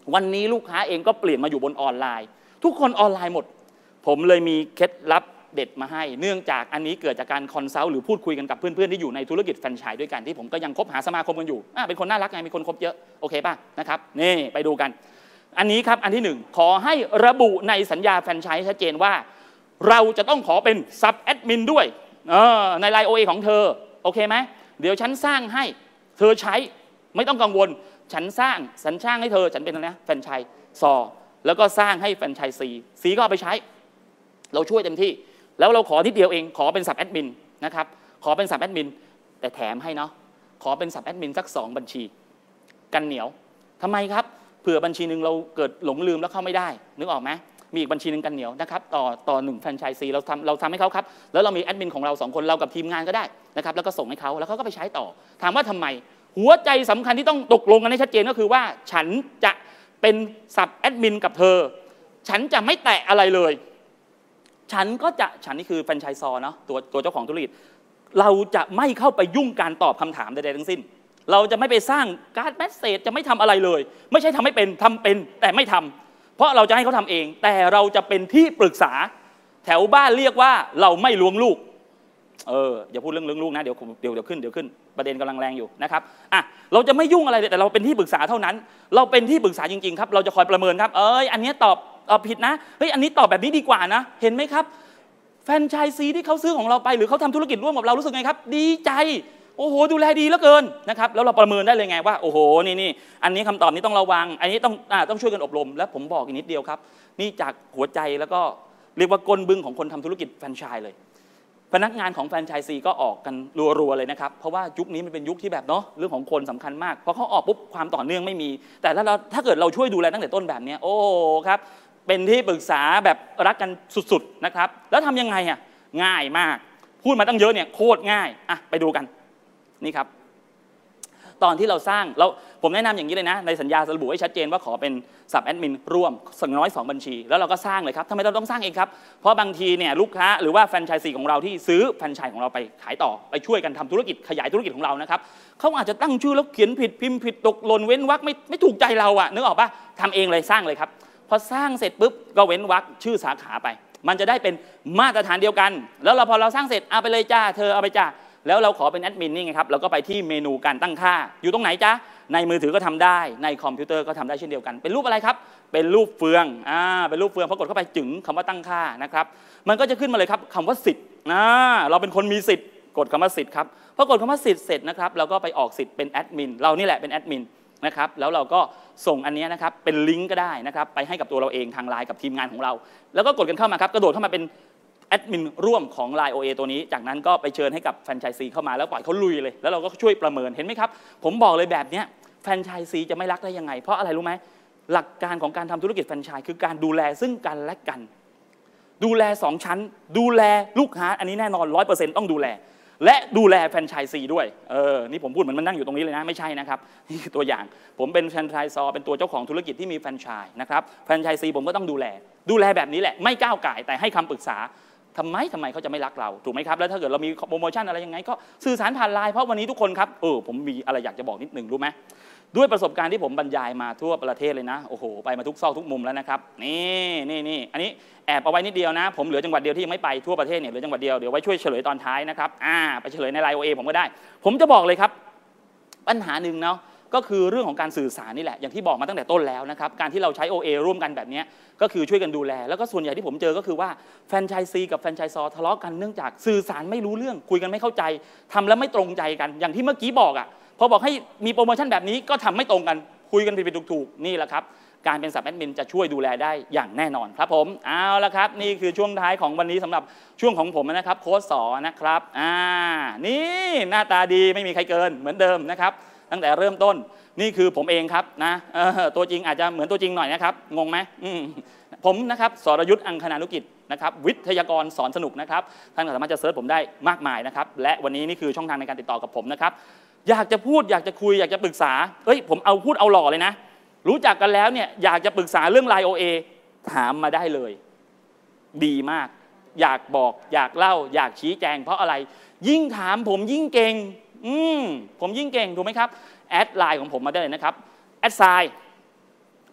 วันนี้ลูกค้าเองก็เปลี่ยนมาอยู่บนออนไลน์ทุกคนออนไลน์หมดผมเลยมีเคล็ดลับเด็ดมาให้เนื่องจากอันนี้เกิดจากการคอนซัลท์หรือพูดคุยกันกับเพื่อนๆที่อยู่ในธุรกิจแฟรนไชส์ด้วยกันที่ผมก็ยังคบหาสมาคมกันอยู่เป็นคนน่ารักไงมีคนคบเยอะโอเคป่ะนะครับนี่ไปดูกันอันนี้ครับอันที่หนึ่งขอให้ระบุในสัญญาแฟรนไชส์ชัดเจนว่าเราจะต้องขอเป็นซับแอดมินด้วยใน ไลน์ โอ เอ ของเธอโอเคไหมเดี๋ยวฉันสร้างให้เธอใช้ไม่ต้องกังวลฉันสร้างฉันสร้างให้เธอฉันเป็นอะไรนะแฟรนไชส์ซอแล้วก็สร้างให้แฟรนไชส์ซีซีก็เอาไปใช้เราช่วยเต็มที่แล้วเราขอทีเดียวเองขอเป็นซับแอดมินนะครับขอเป็นซับแอดมินแต่แถมให้เนาะขอเป็นซับแอดมินสักสองบัญชีกันเหนียวทำไมครับเผื่อบัญชีหนึ่งเราเกิดหลงลืมแล้วเข้าไม่ได้นึกออกไหมมีอีกบัญชีหนึ่งกันเหนียวนะครับต่อต่อหนึ่งแฟรนไชส์ซีเราทำเราทำให้เขาครับแล้วเรามีแอดมินของเราสองคนเรากับทีมงานก็ได้นะครับแล้วก็ส่งให้เขาแล้วเขาก็ไปใช้ต่อถามว่าทำไมหัวใจสำคัญที่ต้องตกลงกันให้ชัดเจนก็คือว่าฉันจะเป็นซับแอดมินกับเธอฉันจะไม่แตะอะไรเลยฉันก็จะฉันนี่คือแฟรนไชส์ซอเนาะตัวตัวเจ้าของธุรกิจเราจะไม่เข้าไปยุ่งการตอบคำถามใดๆทั้งสิ้นเราจะไม่ไปสร้างการ์ดแมสเสจจะไม่ทำอะไรเลยไม่ใช่ทำไม่เป็นทำเป็นแต่ไม่ทำเพราะเราจะให้เขาทำเองแต่เราจะเป็นที่ปรึกษาแถวบ้านเรียกว่าเราไม่ลวงลูกเอออย่าพูดเรื่องเรื่องลูกนะเดี๋ยวเดี๋ยวเดี๋ยวขึ้นเดี๋ยวขึ้นประเด็นกำลังแรงอยู่นะครับอ่ะเราจะไม่ยุ่งอะไรเลยแต่เราเป็นที่ปรึกษาเท่านั้นเราเป็นที่ปรึกษาจริงๆครับเราจะคอยประเมินครับเอ้ยอันนี้ตอบตอบผิดนะเฮ้ยอันนี้ตอบแบบนี้ดีกว่านะเห็นไหมครับแฟรนไชส์ซีที่เขาซื้อของเราไปหรือเขาทำธุรกิจร่วมกับเรารู้สึกไงครับดีใจโอ้โหดูแลดีเหลือเกินนะครับแล้วเราประเมินได้เลยไงว่าโอ้โหนี่นี่อันนี้คำตอบนี้ต้องระวังอันนี้ต้องอ่าต้องช่วยกันอบรมและผมบอกอีกนิดเดียวครับนี่จากหัวใจแล้วก็เรียกว่ากลบึงของคนทำธุรกิจแฟรนไชส์เลยพนักงานของแฟรนไชส์ซีก็ออกกันรัวๆเลยนะครับเพราะว่ายุคนี้มันเป็นยุคที่แบบเนาะเรื่องของคนสำคัญมากพอเขาออกปุ๊บความต่อเนื่องไม่มีแต่ถ้าเราถ้าเกิดเราช่วยดูแลตั้งแต่ต้นแบบนี้โอ้ครับเป็นที่ปรึกษาแบบรักกันสุดๆนะครับแล้วทำยังไงอ่ะง่ายมากพูดมาตั้งเยอะเนี่ยโคตรง่ายอ่ะไปดูกันนี่ครับตอนที่เราสร้างเราผมแนะนำอย่างนี้เลยนะในสัญญาระบุให้ชัดเจนว่าขอเป็นซับแอดมินร่วมสักน้อยสองบัญชีแล้วเราก็สร้างเลยครับทำไมเราต้องสร้างเองครับเพราะบางทีเนี่ยลูกค้าหรือว่าแฟรนไชส์ซีของเราที่ซื้อแฟรนไชส์ของเราไปขายต่อไปช่วยกันทำธุรกิจขยายธุรกิจของเรานะครับเขาอาจจะตั้งชื่อแล้วเขียนผิดพิมพ์ผิดตกหล่นเว้นวรรคไม่ไม่ถูกใจเราอะนึกออกปะทำเองเลยสร้างเลยครับพอสร้างเสร็จปุ๊บก็เว้นวรรคชื่อสาขาไปมันจะได้เป็นมาตรฐานเดียวกันแล้วเราพอเราสร้างเสร็จเอาไปเลยจ้าเธอเอาไปจ้าแล้วเราขอเป็นแอดมินนี่ไงครับเราก็ไปที่เมนูการตั้งค่าอยู่ตรงไหนจ๊ะในมือถือก็ทำได้ในคอมพิวเตอร์ก็ทำได้เช่นเดียวกันเป็นรูปอะไรครับเป็นรูปเฟืองอ่าเป็นรูปเฟืองพอกดเข้าไปจึงคำว่าตั้งค่านะครับมันก็จะขึ้นมาเลยครับคำว่าสิทธิ์นะเราเป็นคนมีสิทธิ์กดคำว่าสิทธิ์ครับพอกดคำว่าสิทธิ์เสร็จนะครับเราก็ไปออกสิทธิ์เป็นแอดมินเรานี่แหละเป็นแอดมินนะครับแล้วเราก็ส่งอันนี้นะครับเป็นลิงก์ก็ได้นะครับไปให้กับตัวเราเองทางไลน์กับทีมงานของเราแล้วก็กดกันเข้ามาครับกระโดดเข้ามาเป็นแอดมินร่วมของ ไลน์ โอ เอ ตัวนี้จากนั้นก็ไปเชิญให้กับแฟรนไชส์ซีเข้ามาแล้วปล่อยเขาลุยเลยแล้วเราก็ช่วยประเมินเห็นไหมครับผมบอกเลยแบบนี้แฟรนไชส์ซีจะไม่รักได้ยังไงเพราะอะไรรู้ไหมหลักการของการทำธุรกิจแฟรนไชส์คือการดูแลซึ่งกันและกันดูแลสองชั้นดูแลลูกค้าอันนี้แน่นอน ร้อยเปอร์เซ็นต์ ต้องดูแลและดูแลแฟรนไชส์ซีด้วยเออนี่ผมพูดเหมือนมันนั่งอยู่ตรงนี้เลยนะไม่ใช่นะครับนี่คือตัวอย่างผมเป็นแฟรนไชส์ซอเป็นตัวเจ้าของธุรกิจที่มีแฟรนไชส์นะครับแฟรนไชส์ซีผมก็ต้องดูแลดูแลแบบนี้แหละไม่ก้าวก่ายแต่ให้คำปรึกษาทำไมทำไมเขาจะไม่รักเราถูกไหมครับแล้วถ้าเกิดเรามีโปรโมชั่นอะไรยังไงก็สื่อสารผ่านไลน์เพราะวันนี้ทุกคนครับเออผมมีอะไรอยากจะบอกนิดหนึ่งรู้ไหมด้วยประสบการณ์ที่ผมบรรยายมาทั่วประเทศเลยนะโอ้โหไปมาทุกซอกทุกมุมแล้วนะครับนี่นี่นี่อันนี้แอบเอาไว้นิดเดียวนะผมเหลือจังหวัดเดียวที่ยังไม่ไปทั่วประเทศเนี่ยเหลือจังหวัดเดียวเดี๋ยวไว้ช่วยเฉลยตอนท้ายนะครับอ่าไปเฉลยใน ไลน์ โอ เอ ผมก็ได้ผมจะบอกเลยครับปัญหาหนึ่งเนาะก็คือเรื่องของการสื่อสารนี่แหละอย่างที่บอกมาตั้งแต่ต้นแล้วนะครับการที่เราใช้ โอ เอ ร่วมกันแบบนี้ก็คือช่วยกันดูแลแล้วก็ส่วนใหญ่ที่ผมเจอก็คือว่าแฟรนไชส์ซีกับแฟรนไชส์ซอทะเลาะกันเนื่องจากสื่อสารไม่รู้เรื่องคุยกันไม่เข้าใจทำแล้วไม่ตรงใจกันอย่างที่เมื่อกี้บอกอ่ะพอบอกให้มีโปรโมชั่นแบบนี้ก็ทำไม่ตรงกันคุยกันผิดๆถูกๆนี่แหละครับการเป็นซับแอดมินจะช่วยดูแลได้อย่างแน่นอนครับผมเอาละครับนี่คือช่วงท้ายของวันนี้สำหรับช่วงของผมนะครับโค้ชสอนะครับอ่านี่หน้าตาดีไม่มีใครเกินเหมือนเดิมนะครับตั้งแต่เริ่มต้นนี่คือผมเองครับนะตัวจริงอาจจะเหมือนตัวจริงหน่อยนะครับงงไหมผมนะครับสรยุทธ์อังคณานุกิจนะครับวิทยากรสอนสนุกนะครับท่านสามารถจะเซิร์ชผมได้มากมายนะครับและวันนี้นี่คือช่องทางในการติดต่อกับผมนะครับอยากจะพูดอยากจะคุยอยากจะปรึกษาเฮ้ยผมเอาพูดเอาหล่อเลยนะรู้จักกันแล้วเนี่ยอยากจะปรึกษาเรื่อง ไลน์ โอ เอ ถามมาได้เลยดีมากอยากบอกอยากเล่าอยากชี้แจงเพราะอะไรยิ่งถามผมยิ่งเก่งอืมผมยิ่งเก่งถูกไหมครับแอดไลน์ของผมมาได้เลยนะครับแอดไซน์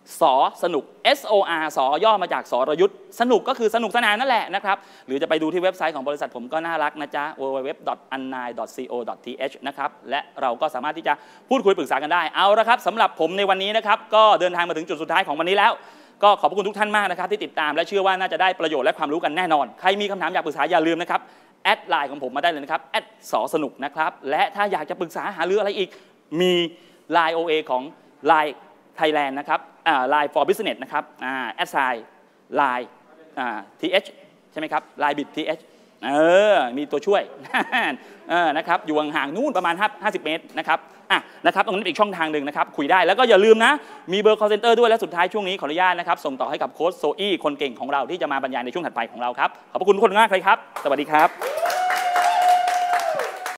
สสนุก S O R สย่อมาจากสรยุทธสนุกก็คือสนุกสนานนั่นแหละนะครับหรือจะไปดูที่เว็บไซต์ของบริษัทผมก็น่ารักนะจ๊ะ ดับเบิลยู ดับเบิลยู ดับเบิลยู ดอท อันไนน์ ดอท ซี โอ ดอท ที เอช นะครับและเราก็สามารถที่จะพูดคุยปรึกษากันได้เอาละครับสำหรับผมในวันนี้นะครับก็เดินทางมาถึงจุดสุดท้ายของวันนี้แล้วก็ขอบคุณทุกท่านมากนะครับที่ติดตามและเชื่อว่าน่าจะได้ประโยชน์และความรู้กันแน่นอนใครมีคำถามอยากปรึกษาอย่าลืมนะครับแอดไลน์ของผมมาได้เลยนะครับแอดสสนุกนะครับและถ้าอยากจะปรึกษาหารืออะไรอีกมี ไลน์ โอ เอ ของ ไลน์ Thailand นะครับอ่า ไลน์ for Business นะครับอ่าแอดไซน์ ไลน์ อ่า ที เอช ใช่ไหมครับ ไลน์ บิท ที เอช เออมีตัวช่วยเออนะครับอยู่ห่างๆนู่นประมาณห้าสิบเมตรนะครับอ่ะนะครับตรงนั้นอีกช่องทางหนึ่งนะครับคุยได้แล้วก็อย่าลืมนะมีเบอร์ call center ด้วยและสุดท้ายช่วงนี้ขออนุญาตนะครับส่งต่อให้กับโค้ชโซอี้คนเก่งของเราที่จะมาบรรยายในช่วงถัดไปของเราครับขอบพระคุณทุกคนมากเลยครับสวัสดีครับ